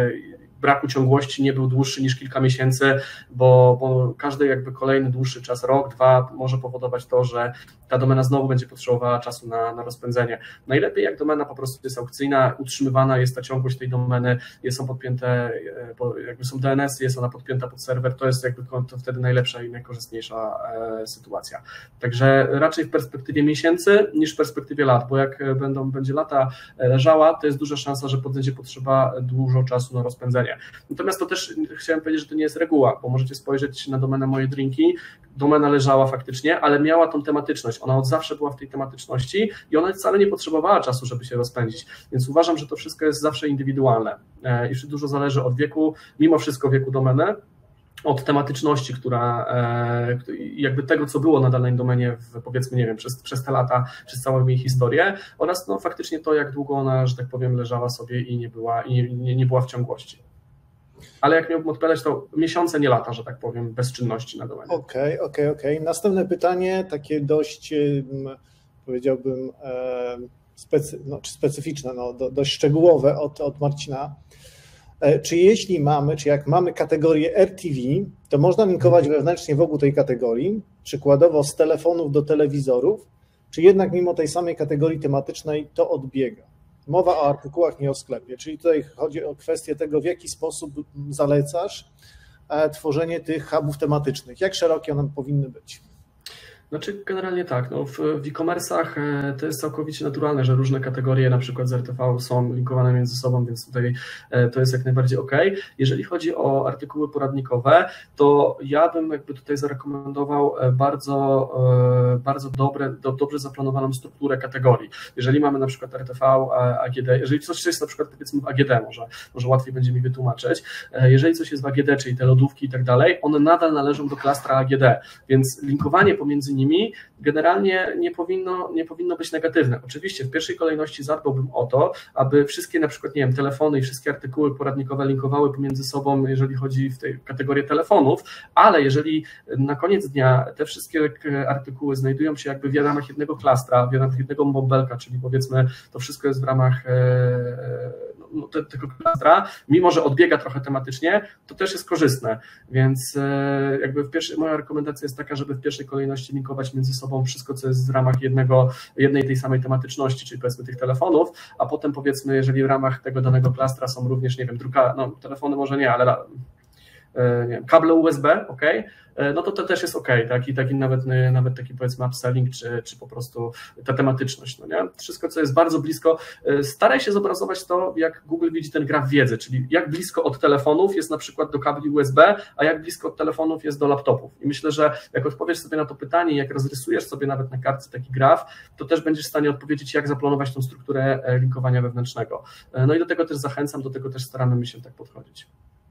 braku ciągłości nie był dłuższy niż kilka miesięcy, bo, bo każdy jakby kolejny dłuższy czas, rok, dwa może powodować to, że ta domena znowu będzie potrzebowała czasu na, na rozpędzenie. Najlepiej jak domena po prostu jest aukcyjna, utrzymywana jest ta ciągłość tej domeny, jest są podpięte, jakby są D N S y, jest ona podpięta pod serwer, to jest jakby to wtedy najlepsza i najkorzystniejsza e, sytuacja. Także raczej w perspektywie miesięcy niż w perspektywie lat, bo jak będą, będzie lata leżała, to jest duża szansa, że będzie potrzeba dużo czasu na rozpędzenie. Natomiast to też chciałem powiedzieć, że to nie jest reguła, bo możecie spojrzeć na domenę Moje Drinki, domena leżała faktycznie, ale miała tą tematyczność, ona od zawsze była w tej tematyczności i ona wcale nie potrzebowała czasu, żeby się rozpędzić, więc uważam, że to wszystko jest zawsze indywidualne i dużo zależy od wieku, mimo wszystko wieku domeny, od tematyczności, która jakby tego, co było na danej domenie w, powiedzmy, nie wiem, przez, przez te lata, przez całą jej historię oraz no faktycznie to, jak długo ona, że tak powiem, leżała sobie i nie była, i nie, nie była w ciągłości. Ale jak miałbym odpowiadać, to miesiące, nie lata, że tak powiem, bezczynności na domenie. Okej, okej, okej. Następne pytanie, takie dość, powiedziałbym, specy, no, czy specyficzne, no, do, dość szczegółowe od, od Marcina. Czy jeśli mamy, czy jak mamy kategorię R T V, to można linkować wewnętrznie wokół tej kategorii, przykładowo z telefonów do telewizorów, czy jednak mimo tej samej kategorii tematycznej to odbiega? Mowa o artykułach, nie o sklepie, czyli tutaj chodzi o kwestię tego, w jaki sposób zalecasz tworzenie tych hubów tematycznych, jak szerokie one powinny być? Znaczy generalnie tak, no w, w e-commerce'ach to jest całkowicie naturalne, że różne kategorie na przykład z R T V są linkowane między sobą, więc tutaj to jest jak najbardziej ok. Jeżeli chodzi o artykuły poradnikowe, to ja bym jakby tutaj zarekomendował bardzo, bardzo dobre, do, dobrze zaplanowaną strukturę kategorii. Jeżeli mamy na przykład R T V, A G D, jeżeli coś jest na przykład powiedzmy w A G D, może, może łatwiej będzie mi wytłumaczyć, jeżeli coś jest w A G D, czyli te lodówki i tak dalej, one nadal należą do klastra A G D, więc linkowanie pomiędzy nimi generalnie nie powinno, nie powinno być negatywne. Oczywiście w pierwszej kolejności zadbałbym o to, aby wszystkie na przykład, nie wiem, telefony i wszystkie artykuły poradnikowe linkowały pomiędzy sobą, jeżeli chodzi w tej kategorię telefonów, ale jeżeli na koniec dnia te wszystkie artykuły znajdują się jakby w ramach jednego klastra, w ramach jednego bąbelka, czyli powiedzmy to wszystko jest w ramach no, tego klastra, mimo że odbiega trochę tematycznie, to też jest korzystne, więc jakby w pierwszej, moja rekomendacja jest taka, żeby w pierwszej kolejności linkować między sobą wszystko, co jest w ramach jednego, jednej tej samej tematyczności, czyli powiedzmy tych telefonów, a potem powiedzmy, jeżeli w ramach tego danego klastra są również, nie wiem, druka, no telefony może nie, ale nie wiem, kable U S B, ok, no to to też jest ok, tak? I taki nawet, nawet taki powiedzmy upselling, czy, czy po prostu ta tematyczność, no nie? Wszystko, co jest bardzo blisko, staraj się zobrazować to, jak Google widzi ten graf wiedzy, czyli jak blisko od telefonów jest na przykład do kabli U S B, a jak blisko od telefonów jest do laptopów. I myślę, że jak odpowiesz sobie na to pytanie, jak rozrysujesz sobie nawet na kartce taki graf, to też będziesz w stanie odpowiedzieć, jak zaplanować tą strukturę linkowania wewnętrznego. No i do tego też zachęcam, do tego też staramy my się tak podchodzić.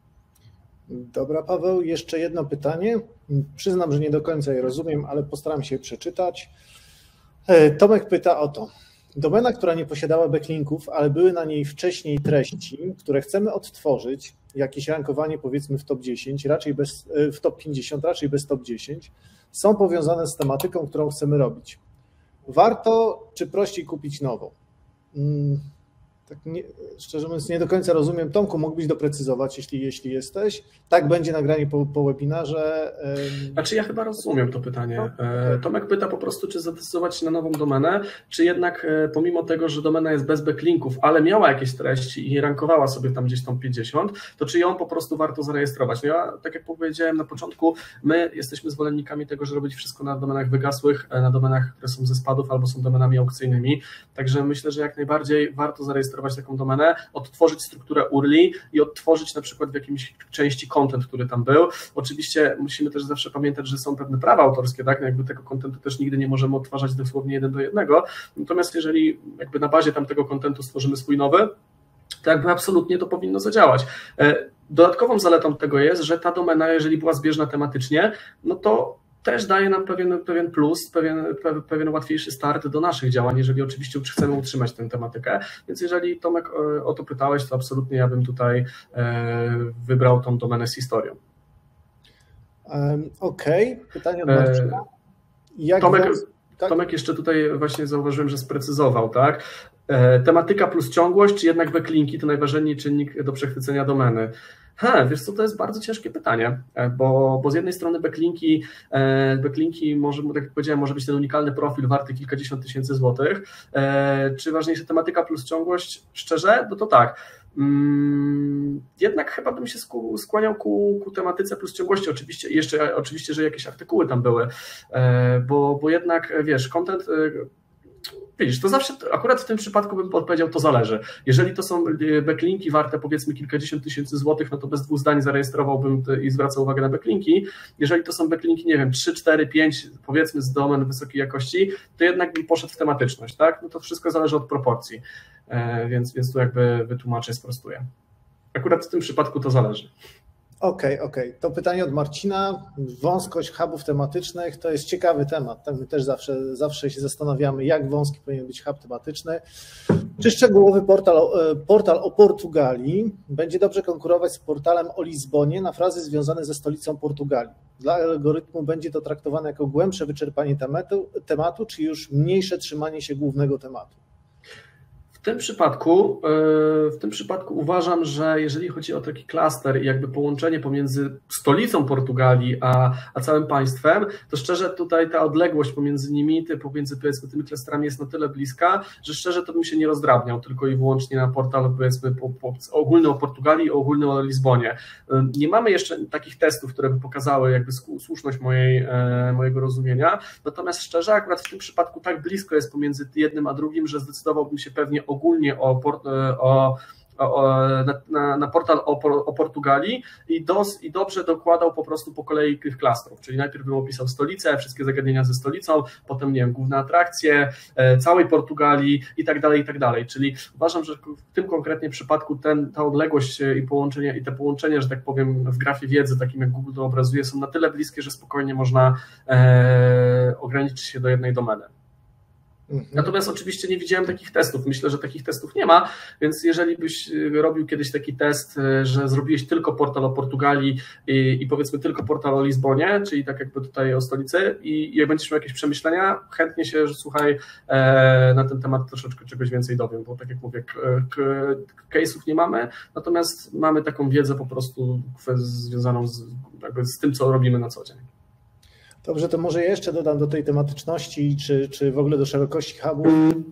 Dobra, Paweł, jeszcze jedno pytanie. Przyznam, że nie do końca je rozumiem, ale postaram się je przeczytać. Tomek pyta o to. Domena, która nie posiadała backlinków, ale były na niej wcześniej treści, które chcemy odtworzyć, jakieś rankowanie powiedzmy w top dziesięć, raczej bez, w top pięćdziesiąt, raczej bez top dziesięć, są powiązane z tematyką, którą chcemy robić. Warto czy prościej kupić nową? Hmm. Tak nie, szczerze mówiąc, nie do końca rozumiem. Tomku, mógłbyś doprecyzować, jeśli, jeśli jesteś. Tak będzie nagranie po, po webinarze. Znaczy ja chyba rozumiem to pytanie. Tomek pyta po prostu, czy zadecydować się na nową domenę, czy jednak pomimo tego, że domena jest bez backlinków, ale miała jakieś treści i rankowała sobie tam gdzieś tą pięćdziesiąt, to czy ją po prostu warto zarejestrować? No ja, tak jak powiedziałem na początku, my jesteśmy zwolennikami tego, że robić wszystko na domenach wygasłych, na domenach, które są ze spadów albo są domenami aukcyjnymi, także myślę, że jak najbardziej warto zarejestrować taką domenę, odtworzyć strukturę U R L i i odtworzyć na przykład w jakiejś części content, który tam był. Oczywiście musimy też zawsze pamiętać, że są pewne prawa autorskie, tak? No jakby tego contentu też nigdy nie możemy odtwarzać dosłownie jeden do jednego, natomiast jeżeli jakby na bazie tamtego contentu stworzymy swój nowy, to jakby absolutnie to powinno zadziałać. Dodatkową zaletą tego jest, że ta domena, jeżeli była zbieżna tematycznie, no to też daje nam pewien, pewien plus, pewien, pewien łatwiejszy start do naszych działań, jeżeli oczywiście chcemy utrzymać tę tematykę. Więc jeżeli Tomek o to pytałeś, to absolutnie ja bym tutaj wybrał tą domenę z historią. Um, Okej, okay. Pytanie od Marcina. Jak Tomek, was... tak? Tomek jeszcze tutaj właśnie zauważyłem, że sprecyzował, tak? Tematyka plus ciągłość, czy jednak backlinki to najważniejszy czynnik do przechwycenia domeny? Ha, wiesz co, to jest bardzo ciężkie pytanie, bo, bo z jednej strony backlinki, backlinki może, tak jak powiedziałem, może być ten unikalny profil warty kilkadziesiąt tysięcy złotych. Czy ważniejsza tematyka plus ciągłość? Szczerze, no to tak. Jednak chyba bym się skłaniał ku, ku tematyce plus ciągłości, oczywiście, jeszcze oczywiście, że jakieś artykuły tam były, bo, bo jednak, wiesz, content... Widzisz, to zawsze, akurat w tym przypadku bym odpowiedział, to zależy. Jeżeli to są backlinki warte powiedzmy kilkadziesiąt tysięcy złotych, no to bez dwóch zdań zarejestrowałbym i zwracał uwagę na backlinki. Jeżeli to są backlinki, nie wiem, trzy, cztery, pięć powiedzmy z domen wysokiej jakości, to jednak bym poszedł w tematyczność, tak? No to wszystko zależy od proporcji, więc, więc tu jakby wytłumaczę, sprostuję. Akurat w tym przypadku to zależy. Okej, okay, okej. Okay. To pytanie od Marcina. Wąskość hubów tematycznych to jest ciekawy temat. Tak, my też zawsze, zawsze się zastanawiamy, jak wąski powinien być hub tematyczny. Czy szczegółowy portal, portal o Portugalii będzie dobrze konkurować z portalem o Lizbonie na frazy związane ze stolicą Portugalii? Dla algorytmu będzie to traktowane jako głębsze wyczerpanie tematu, tematu czy już mniejsze trzymanie się głównego tematu? W tym przypadku, w tym przypadku uważam, że jeżeli chodzi o taki klaster i jakby połączenie pomiędzy stolicą Portugalii a, a całym państwem, to szczerze tutaj ta odległość pomiędzy nimi, pomiędzy powiedzmy tymi klasterami jest na tyle bliska, że szczerze to bym się nie rozdrabniał tylko i wyłącznie na portal powiedzmy po, po, ogólny o Portugalii i ogólny o Lizbonie. Nie mamy jeszcze takich testów, które by pokazały jakby słuszność mojej, mojego rozumienia, natomiast szczerze akurat w tym przypadku tak blisko jest pomiędzy jednym a drugim, że zdecydowałbym się pewnie ogólnie o, port, o, o, na, na portal o, o Portugalii i, dos, i dobrze dokładał po prostu po kolei tych klastrów, czyli najpierw bym opisał stolicę, wszystkie zagadnienia ze stolicą, potem nie wiem, główne atrakcje całej Portugalii i tak dalej, i tak dalej, czyli uważam, że w tym konkretnie przypadku ten, ta odległość i połączenie i te połączenia, że tak powiem w grafie wiedzy, takim jak Google to obrazuje, są na tyle bliskie, że spokojnie można e, ograniczyć się do jednej domeny. Natomiast oczywiście nie widziałem takich testów. Myślę, że takich testów nie ma, więc jeżeli byś robił kiedyś taki test, że zrobiłeś tylko portal o Portugalii i, i powiedzmy tylko portal o Lizbonie, czyli tak jakby tutaj o stolicy i, i jak będziesz miał jakieś przemyślenia, chętnie się, że słuchaj, e, na ten temat troszeczkę czegoś więcej dowiem, bo tak jak mówię, case'ów nie mamy, natomiast mamy taką wiedzę po prostu związaną z, jakby z tym, co robimy na co dzień. Dobrze, to może jeszcze dodam do tej tematyczności, czy, czy w ogóle do szerokości hubów,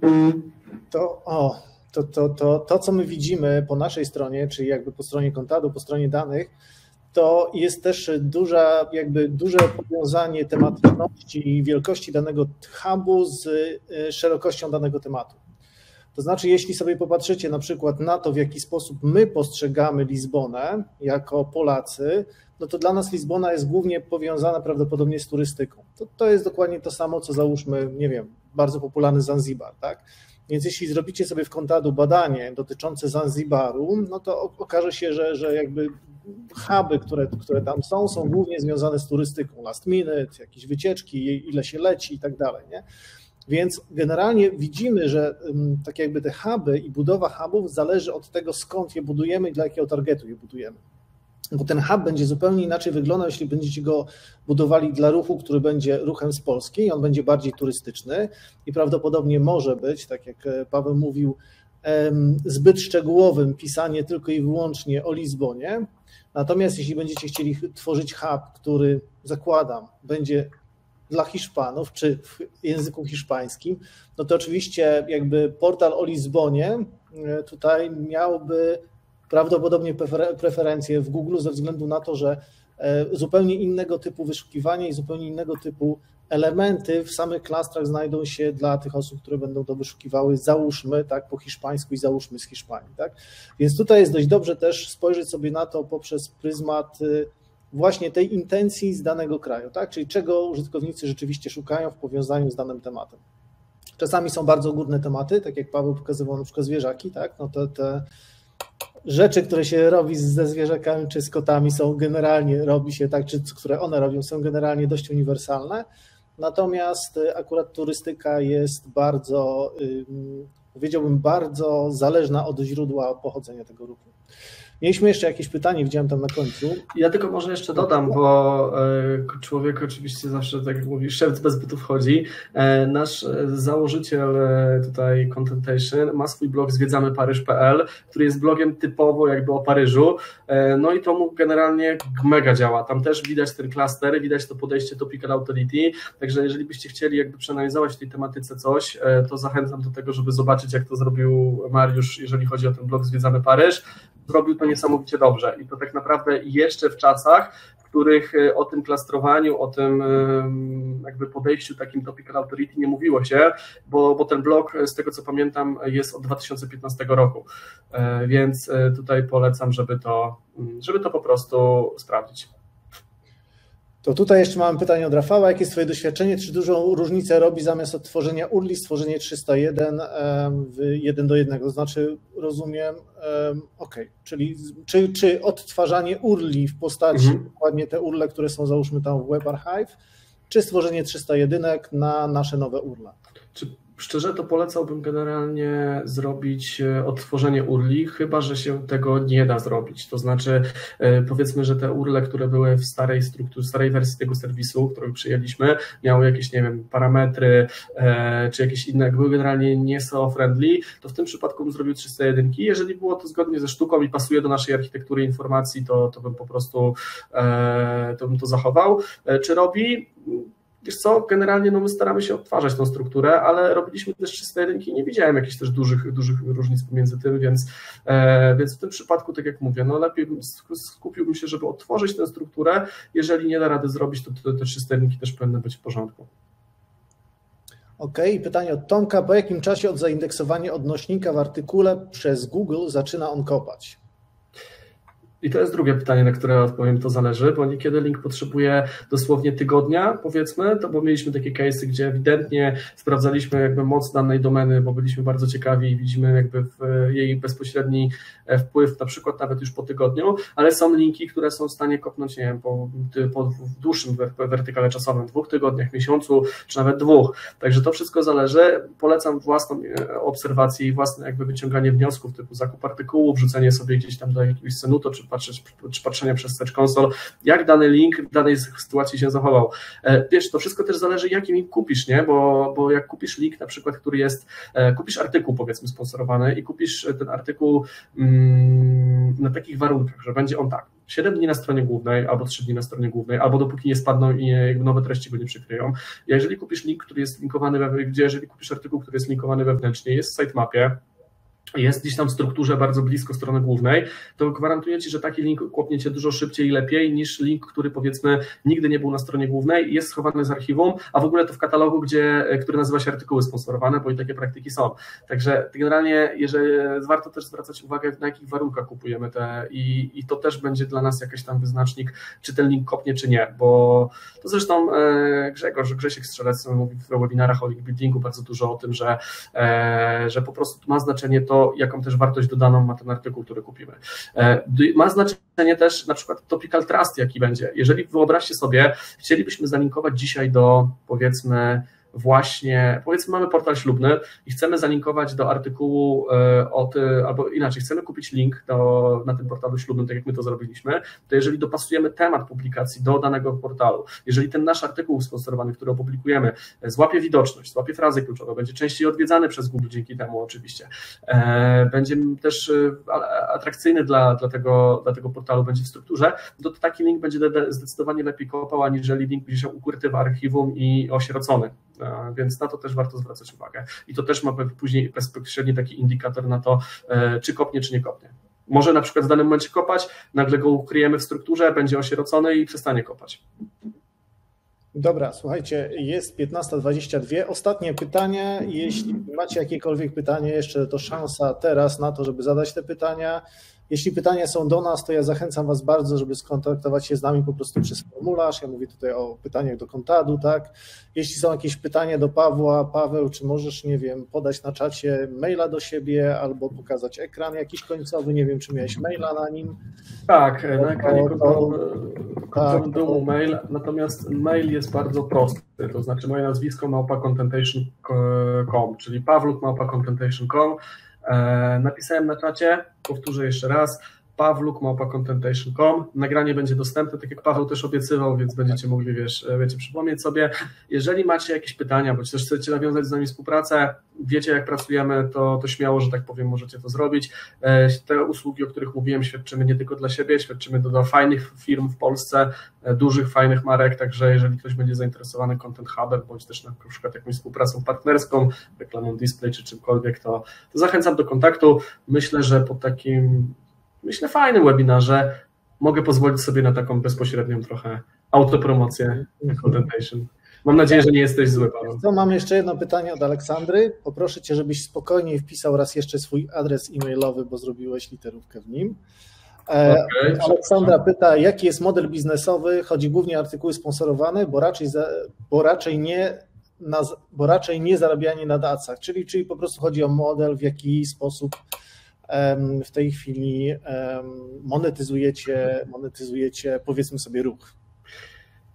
to, o, to, to, to, to, co my widzimy po naszej stronie, czyli jakby po stronie Contadu, po stronie danych, to jest też duża, jakby duże powiązanie tematyczności i wielkości danego hubu z szerokością danego tematu. To znaczy, jeśli sobie popatrzycie na przykład na to, w jaki sposób my postrzegamy Lizbonę jako Polacy, no to dla nas Lizbona jest głównie powiązana prawdopodobnie z turystyką. To, to jest dokładnie to samo, co załóżmy, nie wiem, bardzo popularny Zanzibar, tak? Więc jeśli zrobicie sobie w Contadu badanie dotyczące Zanzibaru, no to okaże się, że, że jakby huby, które, które tam są, są głównie związane z turystyką, last minute, jakieś wycieczki, ile się leci i tak dalej, nie? Więc generalnie widzimy, że tak jakby te huby i budowa hubów zależy od tego, skąd je budujemy i dla jakiego targetu je budujemy. Bo ten hub będzie zupełnie inaczej wyglądał, jeśli będziecie go budowali dla ruchu, który będzie ruchem z Polski i on będzie bardziej turystyczny i prawdopodobnie może być, tak jak Paweł mówił, zbyt szczegółowym pisanie tylko i wyłącznie o Lizbonie. Natomiast jeśli będziecie chcieli tworzyć hub, który zakładam będzie dla Hiszpanów czy w języku hiszpańskim, no to oczywiście jakby portal o Lizbonie tutaj miałby prawdopodobnie preferencje w Google ze względu na to, że zupełnie innego typu wyszukiwania i zupełnie innego typu elementy w samych klastrach znajdą się dla tych osób, które będą to wyszukiwały, załóżmy tak po hiszpańsku i załóżmy z Hiszpanii. Tak? Więc tutaj jest dość dobrze też spojrzeć sobie na to poprzez pryzmat właśnie tej intencji z danego kraju, tak? Czyli czego użytkownicy rzeczywiście szukają w powiązaniu z danym tematem. Czasami są bardzo ogólne tematy, tak jak Paweł pokazywał na przykład zwierzaki, tak? No to te rzeczy, które się robi ze zwierzakami czy z kotami są generalnie, robi się tak, czy które one robią, są generalnie dość uniwersalne, natomiast akurat turystyka jest bardzo, powiedziałbym, bardzo zależna od źródła pochodzenia tego ruchu. Mieliśmy jeszcze jakieś pytanie, widziałem tam na końcu. Ja tylko może jeszcze dodam, bo człowiek oczywiście zawsze, tak jak mówi, szewc bez butów chodzi. Nasz założyciel tutaj Contentation ma swój blog zwiedzamy paryż kropka p l, który jest blogiem typowo jakby o Paryżu, no i to mu generalnie mega działa. Tam też widać ten klaster, widać to podejście Topical Authority, także jeżeli byście chcieli jakby przeanalizować w tej tematyce coś, to zachęcam do tego, żeby zobaczyć, jak to zrobił Mariusz, jeżeli chodzi o ten blog zwiedzamy Paryż. Zrobił to niesamowicie dobrze i to tak naprawdę jeszcze w czasach, w których o tym klastrowaniu, o tym jakby podejściu takim Topical Authority nie mówiło się, bo, bo ten blog, z tego co pamiętam, jest od dwa tysiące piętnastego roku, więc tutaj polecam, żeby to, żeby to po prostu sprawdzić. To tutaj jeszcze mamy pytanie od Rafała. Jakie jest Twoje doświadczenie? Czy dużą różnicę robi zamiast odtworzenia U R L I stworzenie trzysta jeden w jeden do jednego? To znaczy, rozumiem, ok, czyli czy, czy odtwarzanie U R L I w postaci mhm. dokładnie te U R L e, które są załóżmy tam w WebArchive, czy stworzenie trzysta jeden na nasze nowe U R L e? Czy Szczerze to polecałbym generalnie zrobić odtworzenie U R L i, chyba że się tego nie da zrobić. To znaczy powiedzmy, że te U R L e, które były w starej strukturze, starej wersji tego serwisu, którą przyjęliśmy, miały jakieś, nie wiem, parametry czy jakieś inne, były generalnie nie S E O friendly, to w tym przypadku bym zrobił trzysta jeden. Jeżeli było to zgodnie ze sztuką i pasuje do naszej architektury informacji, to, to bym po prostu to bym to zachował. Czy robi? Wiesz co, generalnie no my staramy się odtwarzać tą strukturę, ale robiliśmy też trzysta jeden i nie widziałem jakichś też dużych, dużych różnic pomiędzy tym, więc, e, więc w tym przypadku, tak jak mówię, no lepiej skupiłbym się, żeby odtworzyć tę strukturę. Jeżeli nie da rady zrobić, to te, te trzysta jeden też powinny być w porządku. Okej, okay. Pytanie od Tomka. Po jakim czasie od zaindeksowania odnośnika w artykule przez Google zaczyna on kopać? I to jest drugie pytanie, na które odpowiem, to zależy, bo niekiedy link potrzebuje dosłownie tygodnia, powiedzmy, to bo mieliśmy takie case'y, gdzie ewidentnie sprawdzaliśmy jakby moc danej domeny, bo byliśmy bardzo ciekawi i widzimy jakby jej bezpośredni wpływ, na przykład nawet już po tygodniu, ale są linki, które są w stanie kopnąć, nie wiem, po, po w dłuższym wertykale czasowym, dwóch tygodniach, miesiącu, czy nawet dwóch. Także to wszystko zależy. Polecam własną obserwację i własne jakby wyciąganie wniosków typu zakup artykułu, wrzucenie sobie gdzieś tam do jakiegoś Senuto, czy Patrzeć, czy patrzenia przez Search Console, jak dany link w danej sytuacji się zachował. Wiesz, to wszystko też zależy, jaki link kupisz, nie? Bo, bo jak kupisz link na przykład, który jest, kupisz artykuł powiedzmy sponsorowany i kupisz ten artykuł mm, na takich warunkach, że będzie on tak, siedem dni na stronie głównej, albo trzy dni na stronie głównej, albo dopóki nie spadną i nie, nowe treści go nie przykryją. Jeżeli kupisz link, który jest linkowany, we, gdzie jeżeli kupisz artykuł, który jest linkowany wewnętrznie, jest w sitemapie, jest gdzieś tam w strukturze bardzo blisko strony głównej, to gwarantuję Ci, że taki link kłopnie Cię dużo szybciej i lepiej niż link, który powiedzmy nigdy nie był na stronie głównej i jest schowany z archiwum, a w ogóle to w katalogu, gdzie, który nazywa się artykuły sponsorowane, bo i takie praktyki są. Także generalnie jeżeli, warto też zwracać uwagę, na jakich warunkach kupujemy te i, i to też będzie dla nas jakiś tam wyznacznik, czy ten link kopnie, czy nie, bo to zresztą Grzegorz, Grzesiek Strzelec mówi w webinarach o link buildingu bardzo dużo o tym, że, że po prostu ma znaczenie to, jaką też wartość dodaną ma ten artykuł, który kupimy. Ma znaczenie też na przykład topical trust, jaki będzie. Jeżeli wyobraźcie sobie, chcielibyśmy zalinkować dzisiaj do, powiedzmy, właśnie, powiedzmy mamy portal ślubny i chcemy zalinkować do artykułu od, albo inaczej, chcemy kupić link do, na tym portalu ślubnym, tak jak my to zrobiliśmy, to jeżeli dopasujemy temat publikacji do danego portalu, jeżeli ten nasz artykuł sponsorowany, który opublikujemy, złapie widoczność, złapie frazy kluczowe, będzie częściej odwiedzany przez Google dzięki temu oczywiście, będzie też atrakcyjny dla, dla, tego, dla tego portalu, będzie w strukturze, to taki link będzie zdecydowanie lepiej kopał, aniżeli link będzie się ukryty w archiwum i osierocony. Więc na to też warto zwracać uwagę. I to też ma później bezpośredni taki indikator na to, czy kopnie, czy nie kopnie. Może na przykład w danym momencie kopać, nagle go ukryjemy w strukturze, będzie osierocony i przestanie kopać. Dobra, słuchajcie, jest piętnasta dwadzieścia dwa. Ostatnie pytanie. Jeśli macie jakiekolwiek pytanie, jeszcze to szansa teraz na to, żeby zadać te pytania. Jeśli pytania są do nas, to ja zachęcam Was bardzo, żeby skontaktować się z nami po prostu przez formularz. Ja mówię tutaj o pytaniach do Kontadu, tak? Jeśli są jakieś pytania do Pawła, Paweł, czy możesz, nie wiem, podać na czacie maila do siebie albo pokazać ekran jakiś końcowy, nie wiem, czy miałeś maila na nim. Tak, na ekranie końcowym był mail, natomiast mail jest bardzo prosty, to znaczy moje nazwisko małpa contentation kropka com, czyli pawluk małpa contentation kropka com. Napisałem na czacie, powtórzę jeszcze raz, pawluk małpa contentation kropka com. Nagranie będzie dostępne, tak jak Paweł też obiecywał, więc będziecie mogli, wiesz, wiecie, przypomnieć sobie. Jeżeli macie jakieś pytania, bądź też chcecie nawiązać z nami współpracę, wiecie jak pracujemy, to, to śmiało, że tak powiem, możecie to zrobić. Te usługi, o których mówiłem, świadczymy nie tylko dla siebie, świadczymy do, do fajnych firm w Polsce, dużych, fajnych marek, także jeżeli ktoś będzie zainteresowany Content Hubem, bądź też na przykład jakąś współpracą partnerską, reklamą display czy czymkolwiek, to, to zachęcam do kontaktu. Myślę, że po takim myślę fajnym webinarze mogę pozwolić sobie na taką bezpośrednią trochę autopromocję Contentation. Mam nadzieję, że nie jesteś zły, Paweł. To mam jeszcze jedno pytanie od Aleksandry. Poproszę Cię, żebyś spokojniej wpisał raz jeszcze swój adres e-mailowy, bo zrobiłeś literówkę w nim. Okay, Aleksandra pyta, jaki jest model biznesowy? Chodzi głównie o artykuły sponsorowane, bo raczej, za, bo raczej nie na, bo raczej nie zarabianie na dacach, czyli, czyli po prostu chodzi o model, w jaki sposób w tej chwili monetyzujecie, monetyzujecie, powiedzmy sobie, ruch.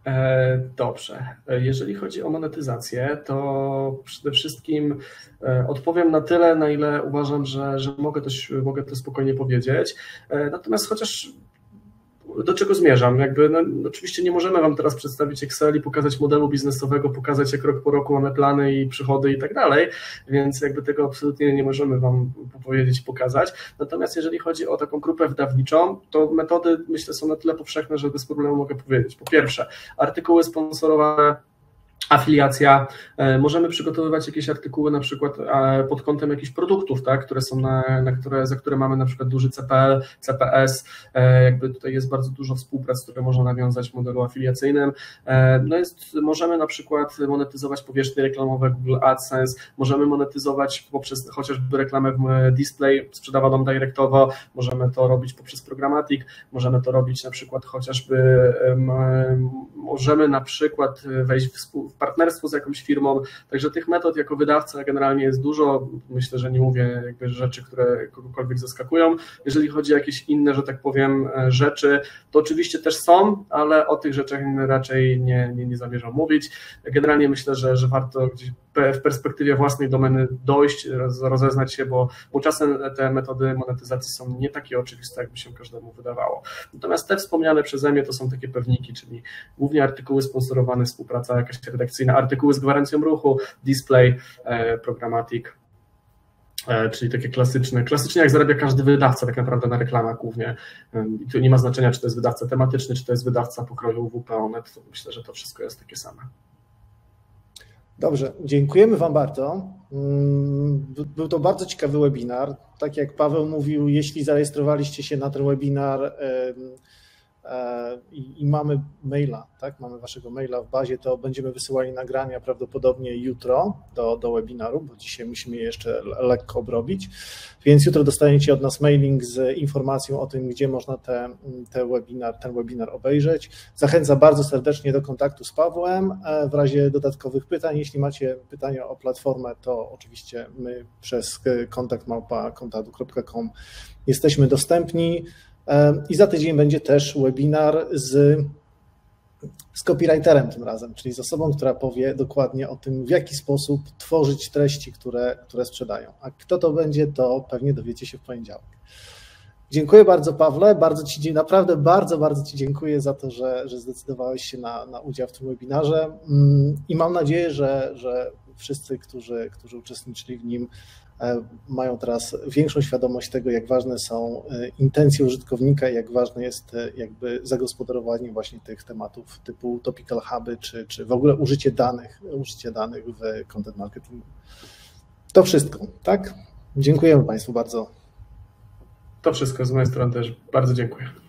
Dobrze. Jeżeli chodzi o monetyzację, to przede wszystkim odpowiem na tyle, na ile uważam, że, że mogę, to, mogę to spokojnie powiedzieć. Natomiast chociaż do czego zmierzam? Jakby, no, oczywiście nie możemy Wam teraz przedstawić Excel i pokazać modelu biznesowego, pokazać jak rok po roku mamy plany i przychody i tak dalej, więc jakby tego absolutnie nie możemy Wam powiedzieć, pokazać. Natomiast jeżeli chodzi o taką grupę wydawniczą, to metody myślę są na tyle powszechne, że bez problemu mogę powiedzieć. Po pierwsze, artykuły sponsorowane, afiliacja, możemy przygotowywać jakieś artykuły na przykład pod kątem jakichś produktów, tak, które są na, na które, za które mamy na przykład duży C P L, C P S, jakby tutaj jest bardzo dużo współprac, które można nawiązać w modelu afiliacyjnym. No jest, możemy na przykład monetyzować powierzchnie reklamowe Google AdSense, możemy monetyzować poprzez chociażby reklamę w display sprzedawaną directowo, możemy to robić poprzez Programmatic, możemy to robić na przykład chociażby, możemy na przykład wejść w w partnerstwo z jakąś firmą, także tych metod jako wydawca generalnie jest dużo, myślę, że nie mówię jakby rzeczy, które kogokolwiek zaskakują. Jeżeli chodzi o jakieś inne, że tak powiem, rzeczy, to oczywiście też są, ale o tych rzeczach raczej nie, nie, nie zamierzam mówić. Generalnie myślę, że, że warto gdzieś w perspektywie własnej domeny dojść, rozeznać się, bo, bo czasem te metody monetyzacji są nie takie oczywiste, jakby się każdemu wydawało. Natomiast te wspomniane przeze mnie to są takie pewniki, czyli głównie artykuły sponsorowane, współpraca jakaś redakcyjna, artykuły z gwarancją ruchu, display, Programmatic, czyli takie klasyczne, klasycznie jak zarabia każdy wydawca tak naprawdę na reklamach głównie. I tu nie ma znaczenia, czy to jest wydawca tematyczny, czy to jest wydawca pokroju W P O N E T, to myślę, że to wszystko jest takie same. Dobrze, dziękujemy Wam bardzo. Był to bardzo ciekawy webinar. Tak jak Paweł mówił, jeśli zarejestrowaliście się na ten webinar i, i mamy maila, tak, mamy Waszego maila w bazie, to będziemy wysyłali nagrania prawdopodobnie jutro do, do webinaru, bo dzisiaj musimy je jeszcze lekko obrobić, więc jutro dostaniecie od nas mailing z informacją o tym, gdzie można te, te webinar, ten webinar obejrzeć. Zachęcam bardzo serdecznie do kontaktu z Pawłem w razie dodatkowych pytań. Jeśli macie pytania o platformę, to oczywiście my przez kontakt małpa kontadu kropka com jesteśmy dostępni. I za tydzień będzie też webinar z, z copywriterem tym razem, czyli z osobą, która powie dokładnie o tym, w jaki sposób tworzyć treści, które, które sprzedają. A kto to będzie, to pewnie dowiecie się w poniedziałek. Dziękuję bardzo, Pawle, bardzo Ci, naprawdę bardzo, bardzo Ci dziękuję za to, że, że zdecydowałeś się na, na udział w tym webinarze i mam nadzieję, że, że wszyscy, którzy, którzy uczestniczyli w nim, mają teraz większą świadomość tego, jak ważne są intencje użytkownika i jak ważne jest jakby zagospodarowanie właśnie tych tematów typu topical huby, czy, czy w ogóle użycie danych, użycie danych w content marketingu. To wszystko, tak? Dziękujemy Państwu bardzo. To wszystko z mojej strony też. Bardzo dziękuję.